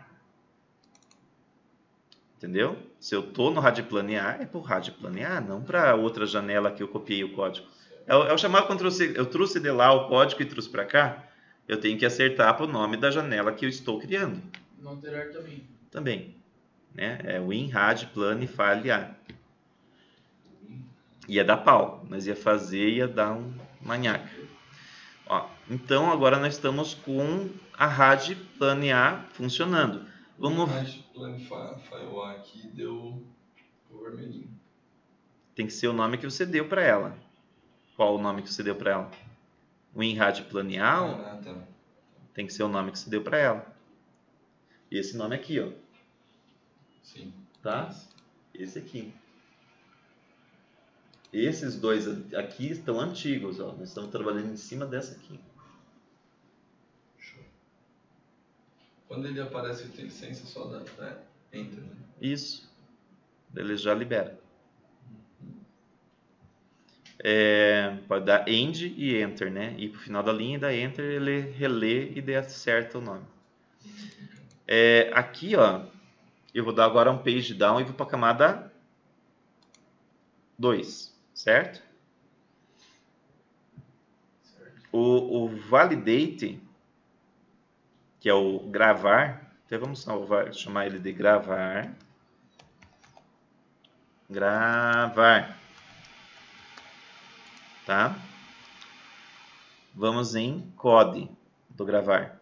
Entendeu? Se eu estou no RAD-Plane A, é para o RAD-Plane A, não para outra janela que eu copiei o código. É o chamado Ctrl+C. Eu trouxe de lá o código e trouxe para cá. Eu tenho que acertar para o nome da janela que eu estou criando. No alterar também. Também. Né? É WinRAD-Plane File A. Ia dar pau. Nós ia fazer, ia dar uma nhaca. Ó, então agora nós estamos com a RAD-Plane A funcionando. Vamos... RAD-Plane File A aqui deu o vermelhinho. Tem que ser o nome que você deu para ela. Qual o nome que você deu para ela? WinRAD-Plane A? Ah, tá. Tem que ser o nome que você deu para ela. E esse nome aqui, ó. Sim. Tá? Esse aqui. Esses dois aqui estão antigos, ó. Nós estamos trabalhando em cima dessa aqui. Show. Quando ele aparece que tem licença, só dá Enter, né? Isso. Ele já libera. Pode dar End e Enter, né? E pro final da linha dá Enter, ele relê e dê acerta o nome. Aqui, ó, eu vou dar agora um page down e vou para a camada 2, certo? O validate, que é o gravar, então vamos chamar ele de gravar. Gravar. Tá? Vamos em code do gravar.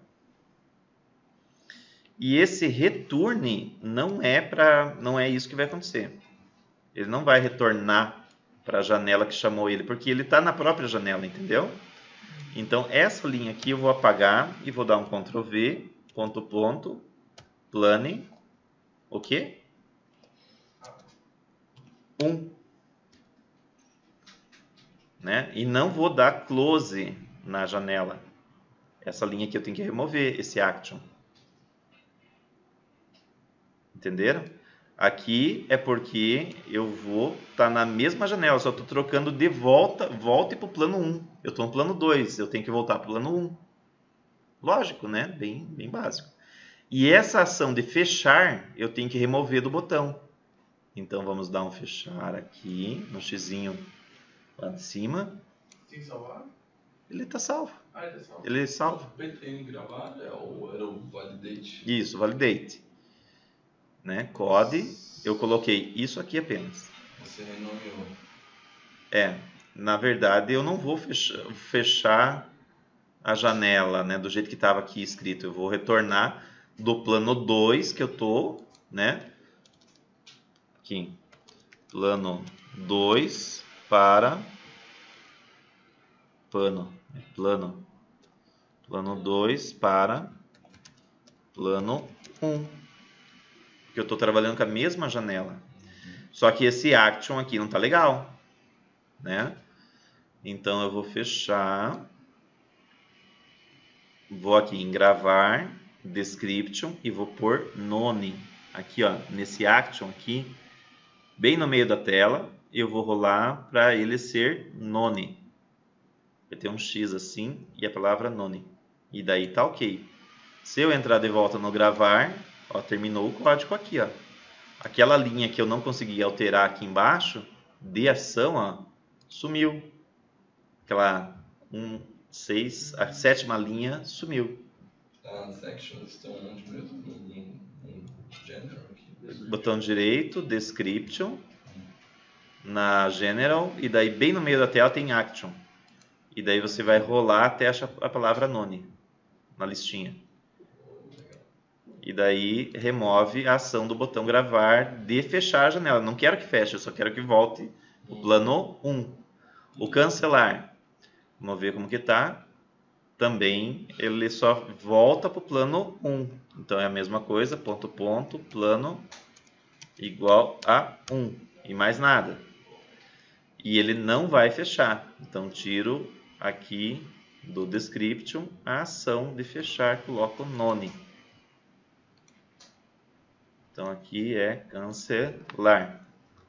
E esse return não é isso que vai acontecer. Ele não vai retornar para a janela que chamou ele, porque ele está na própria janela, entendeu? Então essa linha aqui eu vou apagar e vou dar um Ctrl V, plane, o quê? 1. Né? E não vou dar close na janela. Essa linha aqui eu tenho que remover, esse action. Entenderam? Aqui é porque eu vou estar na mesma janela, só estou trocando de volta para o plano 1. Eu estou no plano 2, eu tenho que voltar para o plano 1. Lógico, né? Bem básico. E essa ação de fechar, eu tenho que remover do botão. Então vamos dar um fechar aqui, no xizinho lá de cima. Tem que salvar? Ele está salvo. Ah, ele é salvo. Ele é salvo. O PTN gravar era o validate. Isso, validate. Né? Code, eu coloquei isso aqui apenas. Você renomeou. Na verdade eu não vou fechar a janela, né, do jeito que estava aqui escrito. Eu vou retornar do plano 2 que eu estou, né? Aqui, plano 2 para plano 2 para plano 1. Porque eu estou trabalhando com a mesma janela. Só que esse action aqui não está legal, né? Então eu vou fechar, vou aqui em gravar, description e vou pôr none. Aqui, ó, nesse action aqui, bem no meio da tela, eu vou rolar para ele ser none. Vai ter um X assim e a palavra none. E daí tá ok. Se eu entrar de volta no gravar, ó, terminou o código aqui, ó. Aquela linha que eu não consegui alterar aqui embaixo, de ação, ó, sumiu. Aquela a sétima linha sumiu. As actions estão onde mesmo? No general aqui. Botão direito, description, na general, e daí bem no meio da tela tem action. E daí você vai rolar até achar a palavra none na listinha. E daí remove a ação do botão gravar de fechar a janela. Não quero que feche, eu só quero que volte o plano 1. O cancelar, vamos ver como que está. Também ele só volta para o plano 1. Então é a mesma coisa, ponto, ponto, plano igual a 1. E mais nada. E ele não vai fechar. Então tiro aqui do description a ação de fechar, coloco none. Então aqui é cancelar.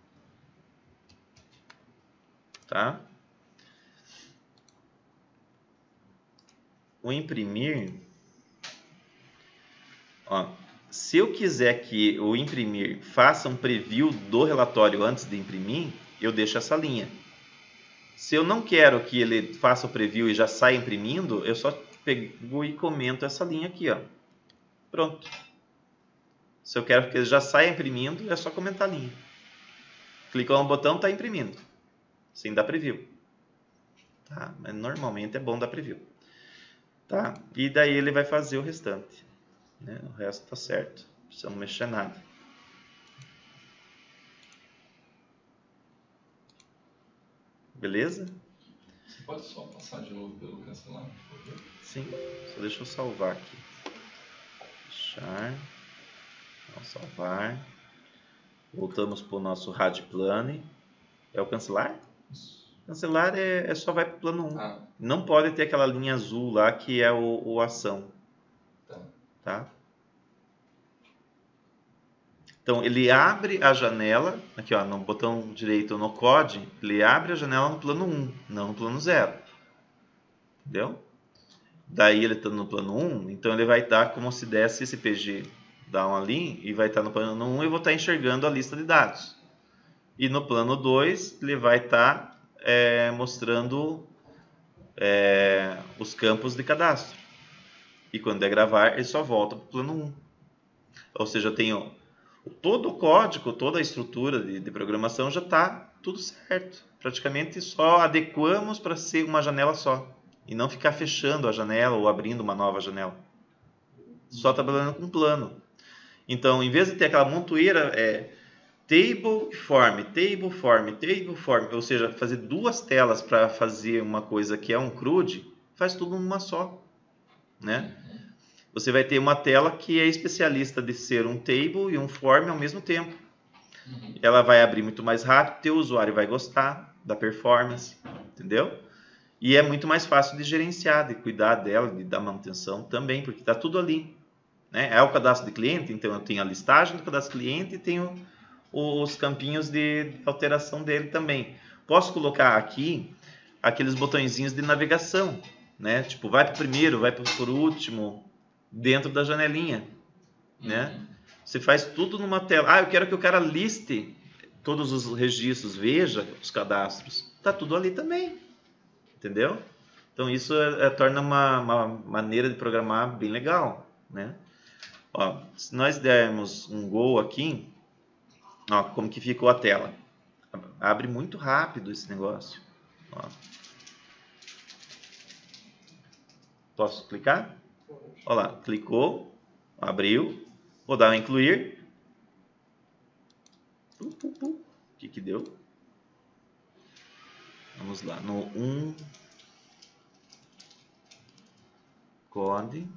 Tá? O imprimir, ó, se eu quiser que o imprimir faça um preview do relatório antes de imprimir, eu deixo essa linha. Se eu não quero que ele faça o preview e já saia imprimindo, eu só pego e comento essa linha aqui, ó. Pronto. Se eu quero que ele já saia imprimindo, é só comentar a linha. Clicou no botão, está imprimindo. Sem dar preview. Tá? Mas normalmente é bom dar preview. Tá? E daí ele vai fazer o restante. Né? O resto está certo. Não precisa mexer nada. Beleza? Você pode só passar de novo pelo cancelar, por favor? Sim. Só deixa eu salvar aqui. Fechar. Vamos salvar. Voltamos para o nosso Radplane. É o cancelar? Isso. Cancelar só vai para o plano 1. Ah. Não pode ter aquela linha azul lá que é o ação. Tá? Então ele abre a janela, aqui ó, no botão direito no COD, ele abre a janela no plano 1, não no plano 0. Entendeu? Daí ele está no plano 1, então ele vai estar como se desse esse PG down ali, e vai estar no plano 1 e eu vou estar enxergando a lista de dados. E no plano 2 ele vai estar mostrando os campos de cadastro. E quando é gravar, ele só volta para o plano 1. Ou seja, eu tenho todo o código, toda a estrutura de programação já está tudo certo. Praticamente só adequamos para ser uma janela só. E não ficar fechando a janela ou abrindo uma nova janela. Só trabalhando com plano. Então, em vez de ter aquela montoeira, table form, table form, table form, ou seja, fazer duas telas para fazer uma coisa que é um CRUD, faz tudo numa só, né? Você vai ter uma tela que é especialista de ser um table e um form ao mesmo tempo. Ela vai abrir muito mais rápido, teu usuário vai gostar da performance, entendeu? E é muito mais fácil de gerenciar, de cuidar dela, de dar manutenção também, porque está tudo ali. Né? É o cadastro de cliente, então eu tenho a listagem do cadastro de cliente e tenho os campinhos de alteração dele também. Posso colocar aqui aqueles botõezinhos de navegação, né? Tipo, vai para o primeiro, vai para o último, dentro da janelinha, né? Você faz tudo numa tela. Ah, eu quero que o cara liste todos os registros, veja os cadastros. Tá tudo ali também, entendeu? Então isso torna uma maneira de programar bem legal, né? Ó, se nós dermos um Go aqui, ó, como que ficou a tela. Abre muito rápido esse negócio. Ó. Posso clicar? Olha lá, clicou, abriu, vou dar um incluir. O que deu? Vamos lá, no 1 code.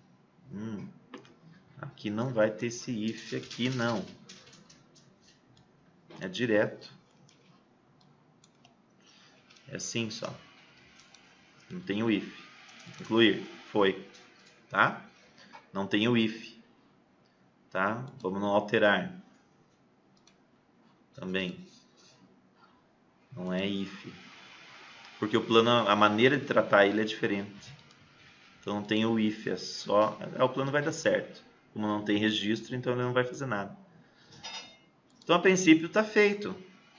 Aqui não vai ter esse if aqui não. É direto. É assim só. Não tem o if. Incluir. Foi. Tá? Não tem o if. Tá? Vamos no alterar. Também. Não é if. Porque o plano, a maneira de tratar ele é diferente. Então não tem o if. É só... o plano vai dar certo. Como não tem registro, então ele não vai fazer nada. Então a princípio está feito.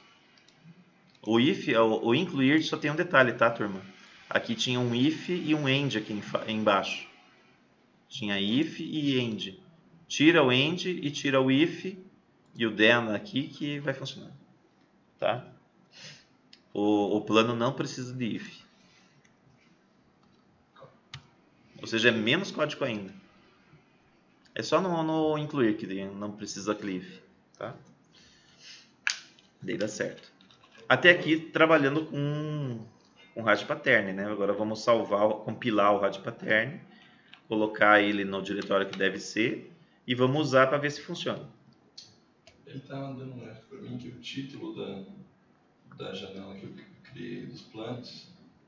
O if, o incluir só tem um detalhe, tá, turma? Aqui tinha um if e um end aqui embaixo. Tinha if e end. Tira o end e tira o if e o then aqui que vai funcionar. Tá? O plano não precisa de if. Ou seja, é menos código ainda. É só no incluir que não precisa cliff, tá? Daí dá certo. Até aqui trabalhando com rádio pattern, né? Agora vamos compilar o rádio pattern, colocar ele no diretório que deve ser e vamos usar para ver se funciona. Ele está dando um erro para mim que o título da janela que eu criei dos planos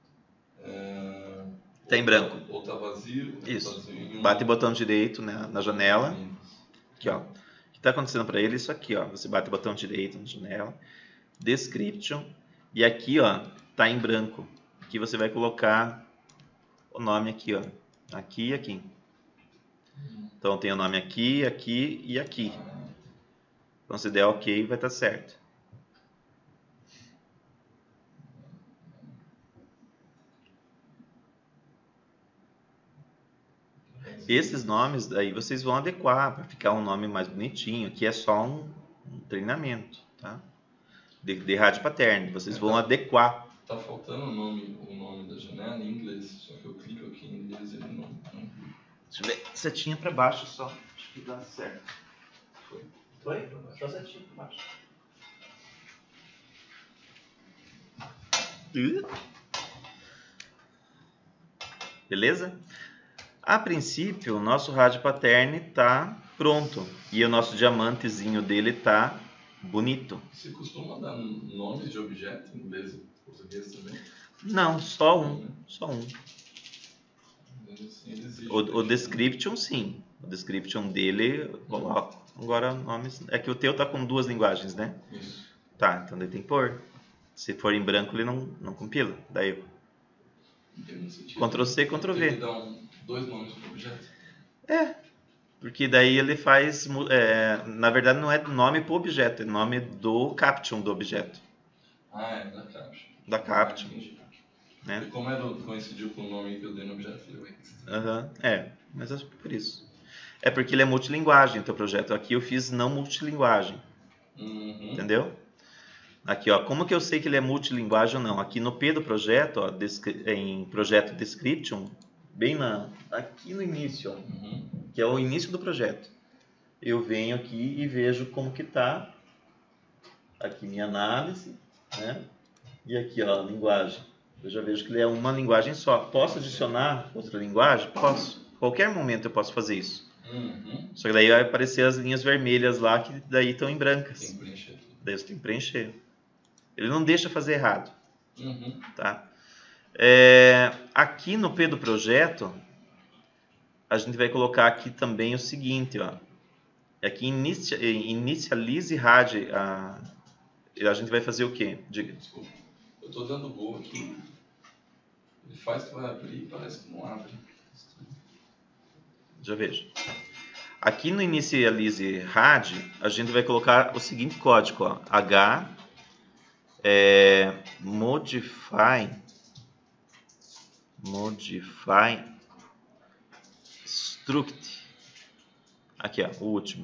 está em branco. Ou está vazio. Isso. Vazio bate botão direito, né, na janela. Aqui, ó. O que está acontecendo para ele? Isso aqui, ó. Você bate o botão direito na janela. Description. E aqui, ó, tá em branco. Aqui você vai colocar o nome aqui, ó. Aqui e aqui. Então tem o nome aqui, aqui e aqui. Então se der OK, vai estar certo. Esses nomes aí vocês vão adequar para ficar um nome mais bonitinho. Aqui é só um treinamento, tá? De rádio pattern. Vocês vão adequar. Tá faltando o nome da janela em inglês, só que eu clico aqui em inglês e ele não. Deixa eu ver. Setinha para baixo só. Acho que dá certo. Foi? Só setinha para baixo. Beleza? A princípio, o nosso rádio pattern está pronto e o nosso diamantezinho dele está bonito. Você costuma dar nomes de objeto em inglês e português também? Não, só um. Só um. O description, sim. O description dele eu coloco. Agora, nomes. É que o teu tá com duas linguagens, né? Isso. Tá, então daí tem que pôr. Se for em branco, ele não compila. Daí Ctrl C, Ctrl V. Ele dá dois nomes para o objeto? É, porque daí ele faz... na verdade não é nome para o objeto, é nome do caption do objeto. Ah, é, da caption. Da caption. Né? E como coincidiu com o nome que eu dei no objeto, eu mas é por isso. É porque ele é multilinguagem, o teu projeto. Aqui eu fiz não multilinguagem. Entendeu? Aqui, ó, como que eu sei que ele é multilinguagem ou não? Aqui no P do projeto, ó, em projeto description, bem aqui no início, ó, que é o início do projeto. Eu venho aqui e vejo como que tá aqui minha análise, né? E aqui, ó, linguagem. Eu já vejo que ele é uma linguagem só. Posso adicionar outra linguagem? Posso. Qualquer momento eu posso fazer isso. Só que daí vai aparecer as linhas vermelhas lá que daí estão em brancas. Tem que preencher tudo. Daí você tem que preencher. Ele não deixa fazer errado. Tá? Aqui no P do projeto, a gente vai colocar aqui também o seguinte, ó. Aqui inicialize RAD. A gente vai fazer o quê? Diga. Desculpa. Eu estou dando Go aqui. Ele faz que vai abrir e parece que não abre. Já vejo. Aqui no inicialize RAD, a gente vai colocar o seguinte código, ó. Modify struct. Aqui, ó, o último.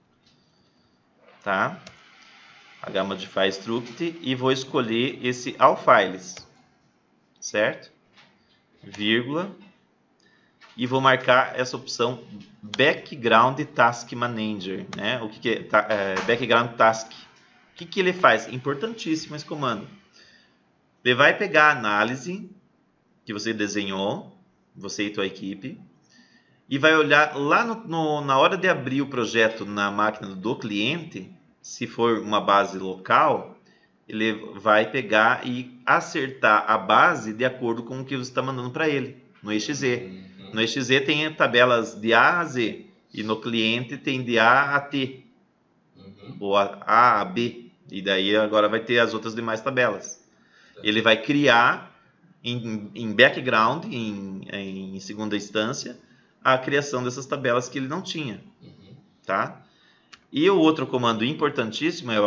Tá? Modify struct e vou escolher esse all files. Certo? Vírgula. E vou marcar essa opção Background Task Manager, né? O que é Background Task? O que ele faz? Importantíssimo esse comando. Ele vai pegar a análise que você desenhou, você e tua equipe, e vai olhar lá na hora de abrir o projeto na máquina do cliente, se for uma base local, ele vai pegar e acertar a base de acordo com o que você está mandando para ele, no EXE. No EXE tem tabelas de A a Z, e no cliente tem de A a T, ou A a B, e daí agora vai ter as outras demais tabelas. Ele vai criar em background, em segunda instância, a criação dessas tabelas que ele não tinha. Tá? E o outro comando importantíssimo é o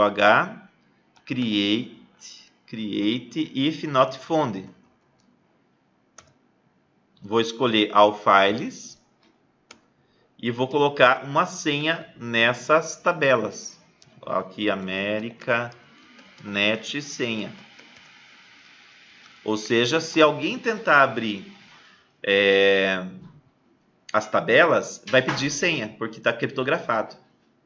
create if not found. Vou escolher all files e vou colocar uma senha nessas tabelas. Aqui, América, net, senha. Ou seja, se alguém tentar abrir as tabelas, vai pedir senha, porque está criptografado.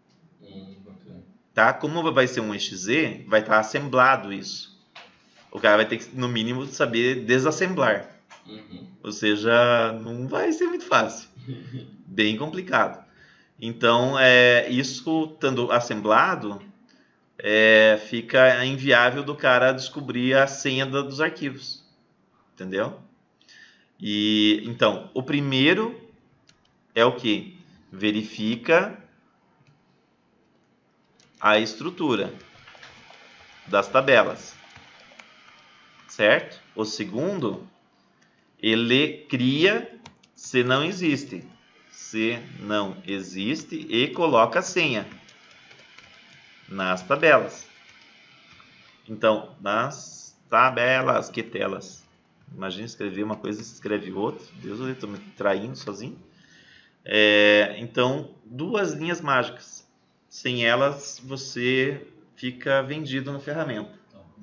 Tá? Como vai ser um exe, vai estar assemblado isso. O cara vai ter que, no mínimo, saber desassemblar. Ou seja, não vai ser muito fácil. Bem complicado. Então, isso estando assemblado, fica inviável do cara descobrir a senha dos arquivos. Entendeu? E, então, o primeiro é o que? Verifica a estrutura das tabelas. Certo? O segundo, ele cria se não existe. Se não existe e coloca a senha nas tabelas. Então, nas tabelas, que telas? Imagina escrever uma coisa e escreve outra. Deus, eu estou me traindo sozinho. Então, 2 linhas mágicas. Sem elas, você fica vendido na ferramenta.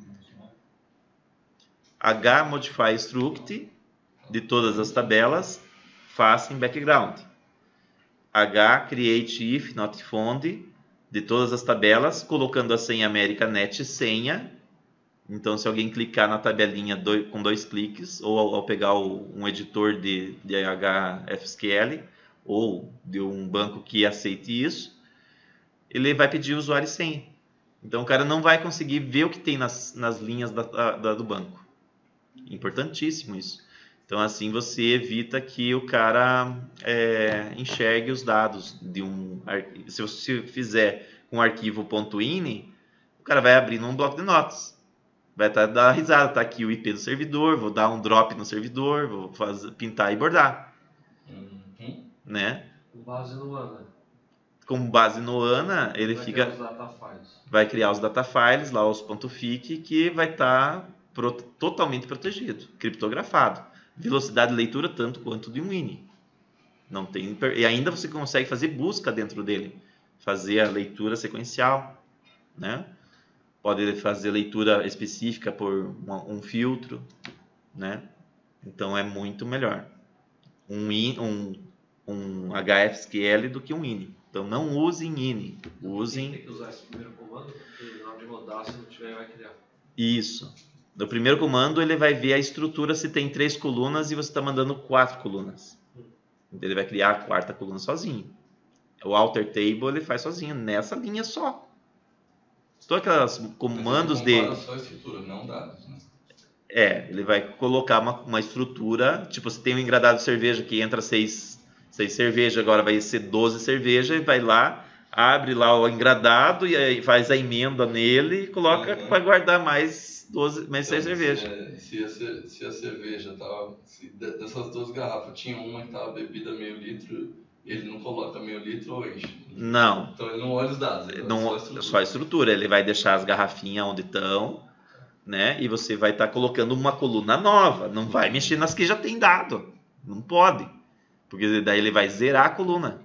H-modify struct de todas as tabelas, faça em background. H-create if not found de todas as tabelas, colocando a senha AmericaNet senha. Então, se alguém clicar na tabelinha com 2 cliques, ou ao pegar um editor de HFSQL, ou de um banco que aceite isso, ele vai pedir usuário e senha. Então, o cara não vai conseguir ver o que tem nas linhas do banco. Importantíssimo isso. Então, assim você evita que o cara enxergue os dados de um arquivo. Se você fizer com arquivo .ini, o cara vai abrir num bloco de notas. Vai dar risada, tá aqui o IP do servidor, vou dar um drop no servidor, vou pintar e bordar. Né? Com base no ANA. Com base no ANA, ele vai criar os data files, lá os .fic, que vai estar totalmente protegido, criptografado. Velocidade de leitura tanto quanto de um INI. Não tem, e ainda você consegue fazer busca dentro dele, fazer a leitura sequencial, né? Pode fazer leitura específica por um filtro, né? Então é muito melhor um HFSQL do que um INI. Então não usem INI, usem. Tem que usar esse primeiro comando, porque na hora de rodar, se não tiver, vai criar. Isso. No primeiro comando ele vai ver a estrutura se tem 3 colunas e você está mandando 4 colunas. Ele vai criar a 4ª coluna sozinho. O alter table ele faz sozinho, nessa linha só. Todos aqueles comandos de... só a estrutura, não dados, né? Ele vai colocar uma estrutura, tipo, se tem um engradado de cerveja que entra 6 cervejas, agora vai ser 12 cervejas, e vai lá, abre lá o engradado e aí faz a emenda nele e coloca para guardar mais 6 cervejas. Se a cerveja tava, dessas 12 garrafas, tinha uma que estava bebida meio litro, ele não coloca meio litro ou enche? Não. Então ele não olha os dados, só a estrutura. Ele vai deixar as garrafinhas onde estão, né? E você vai estar colocando uma coluna nova. Não vai mexer nas que já tem dado. Não pode. Porque daí ele vai zerar a coluna.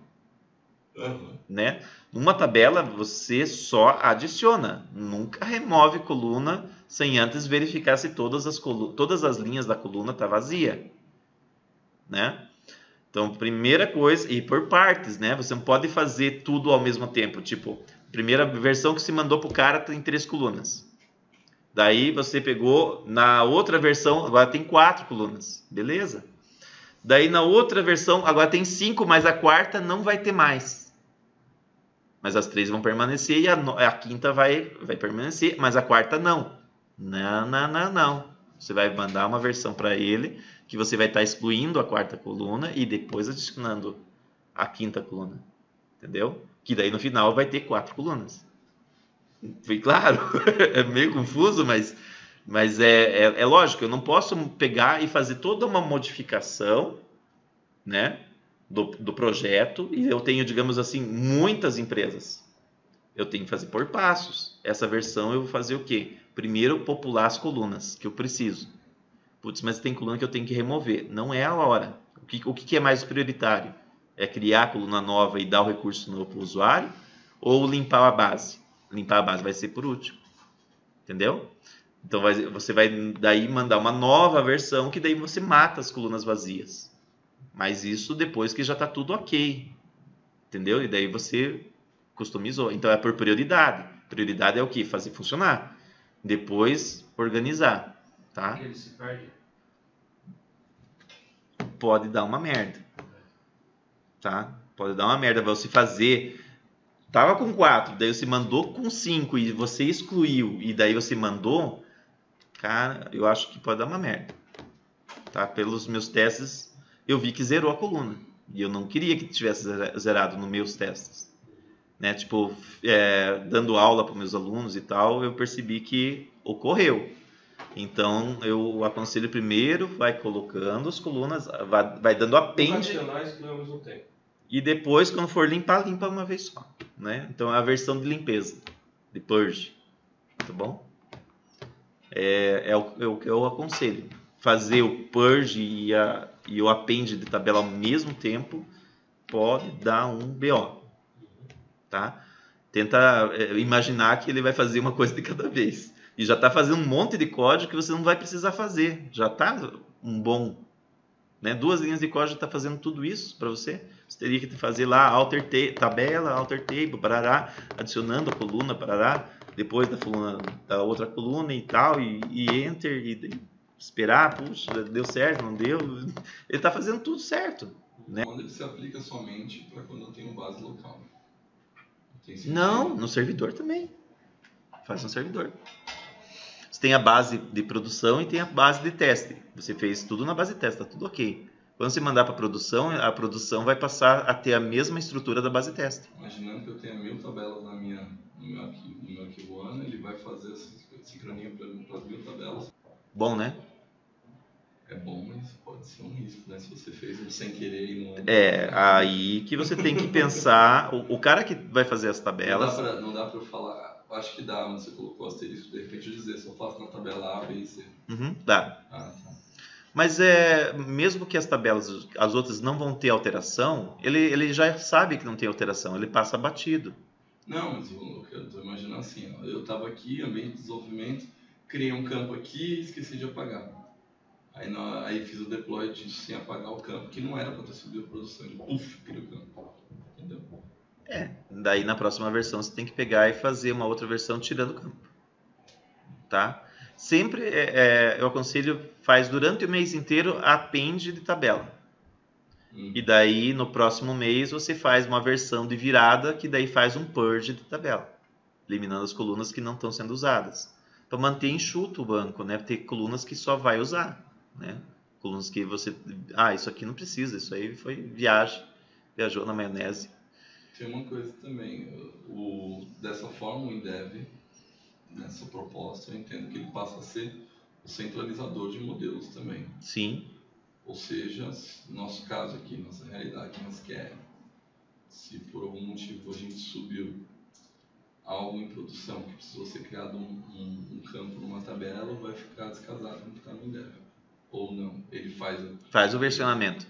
Né? Numa tabela você só adiciona. Nunca remove coluna sem antes verificar se todas as linhas da coluna tá vazia. Né? Então, primeira coisa, e por partes, né? Você não pode fazer tudo ao mesmo tempo. Tipo, primeira versão que se mandou pro cara tem 3 colunas. Daí você pegou, na outra versão, agora tem 4 colunas. Beleza? Daí na outra versão, agora tem 5, mas a 4ª não vai ter mais. Mas as 3 vão permanecer e a 5ª vai permanecer, mas a 4ª não. Não. Você vai mandar uma versão para ele que você vai estar excluindo a 4ª coluna e depois adicionando a 5ª coluna. Entendeu? Que daí no final vai ter 4 colunas. Foi claro? É meio confuso, mas é lógico. Eu não posso pegar e fazer toda uma modificação, né, do projeto e eu tenho, digamos assim, muitas empresas. Eu tenho que fazer por passos. Essa versão eu vou fazer o quê? Primeiro, popular as colunas que eu preciso. Putz, mas tem coluna que eu tenho que remover. Não é a hora. O que é mais prioritário? É criar a coluna nova e dar o recurso novo para o usuário? Ou limpar a base? Limpar a base vai ser por último. Entendeu? Então você vai daí mandar uma nova versão que daí você mata as colunas vazias. Mas isso depois que já está tudo ok. Entendeu? E daí você customizou. Então é por prioridade. Prioridade é o quê? Fazer funcionar. Depois organizar. Tá? Ele se perde. Pode dar uma merda. Tá? Pode dar uma merda. Você fazer... Tava com 4, daí você mandou com 5 e você excluiu e daí você mandou... Cara, eu acho que pode dar uma merda. Tá? Pelos meus testes, eu vi que zerou a coluna. E eu não queria que tivesse zerado nos meus testes. Né? Tipo, dando aula para meus alunos e tal, eu percebi que ocorreu. Então, eu aconselho primeiro, vai colocando as colunas, vai dando apêndice. E depois, quando for limpar, limpa uma vez só. Né? Então, é a versão de limpeza, de purge. Tá bom? É o que eu aconselho. Fazer o purge e o append de tabela ao mesmo tempo pode dar um BO. Tá? Tenta imaginar que ele vai fazer uma coisa de cada vez. E já está fazendo um monte de código que você não vai precisar fazer. Já está um bom... Né? 2 linhas de código já está fazendo tudo isso para você. Você teria que fazer lá alter tabela, alter table, parará, adicionando a coluna, parará, depois da outra coluna e tal, e enter, e esperar, puxa, deu certo, não deu. Ele está fazendo tudo certo. Né? Quando ele se aplica somente para quando eu tenho base local. Não, no servidor também. Faz no servidor. Você tem a base de produção e tem a base de teste. Você fez tudo na base de teste, tá tudo ok. Quando você mandar para a produção vai passar a ter a mesma estrutura da base de teste. Imaginando que eu tenha 1000 tabelas no meu arquivo ANA, ele vai fazer essa sincronia para as 1000 tabelas. Bom, né? É bom, mas pode ser um risco, né? Se você fez ele sem querer e não... Aí que você tem que pensar... O cara que vai fazer as tabelas... Não dá para eu falar... Acho que dá, mas você colocou asterisco, de repente dizer, se eu faço na tabela A, B e C. Dá. Tá. Mas mesmo que as tabelas, as outras não vão ter alteração, ele já sabe que não tem alteração, ele passa batido. Não, mas eu estou imaginando assim, ó, eu estava aqui, ambiente de desenvolvimento, criei um campo aqui e esqueci de apagar. Aí fiz o deploy sem apagar o campo, que não era para ter subido a produção, ele criou o campo. Entendeu? Daí na próxima versão você tem que pegar e fazer uma outra versão tirando o campo. Tá? Sempre eu aconselho, faz durante o mês inteiro a append de tabela. E daí no próximo mês você faz uma versão de virada que daí faz um purge de tabela, eliminando as colunas que não estão sendo usadas. Para manter enxuto o banco, né? Ter colunas que só vai usar. Né? Colunas que você... isso aqui não precisa, isso aí foi viajou na maionese. Tem uma coisa também, dessa forma o InDev, nessa proposta, eu entendo que ele passa a ser o centralizador de modelos também. Sim. Ou seja, no nosso caso aqui, nossa realidade que nós queremos, se por algum motivo a gente subiu algo em produção que precisou ser criado um campo numa tabela, vai ficar descasado, não ficar no InDev. Ou não, ele faz o versionamento.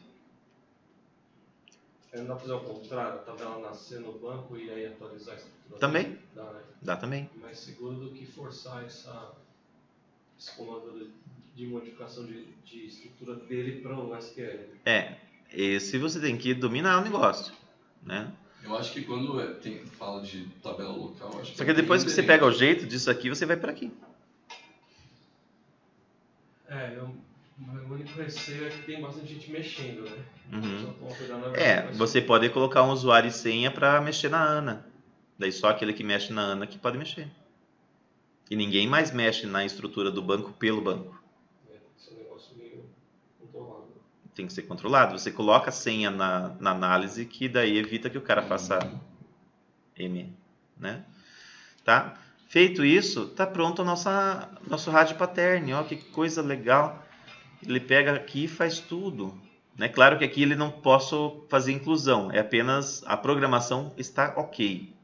Não dá para fazer o contrário, a tabela nascer no banco e aí atualizar a estrutura? Também. Dá, né? Dá também. Mais seguro do que forçar esse comando de modificação de estrutura dele para o SQL. Esse você tem que dominar o negócio, né? Eu acho que quando fala de tabela local... Acho Só que depois que você pega o jeito disso aqui, você vai para aqui. O único receio é que tem bastante gente mexendo, né? Você pode colocar um usuário e senha para mexer na ANA. Daí só aquele que mexe na ANA que pode mexer. E ninguém mais mexe na estrutura do banco pelo banco. Esse é um negócio meio controlado. Tem que ser controlado. Você coloca a senha na análise que daí evita que o cara faça M. Né? Tá? Feito isso, tá pronto o nosso rádio pattern. Ó, que coisa legal. Ele pega aqui e faz tudo. Né? Claro que aqui ele não posso fazer inclusão. É apenas a programação está ok.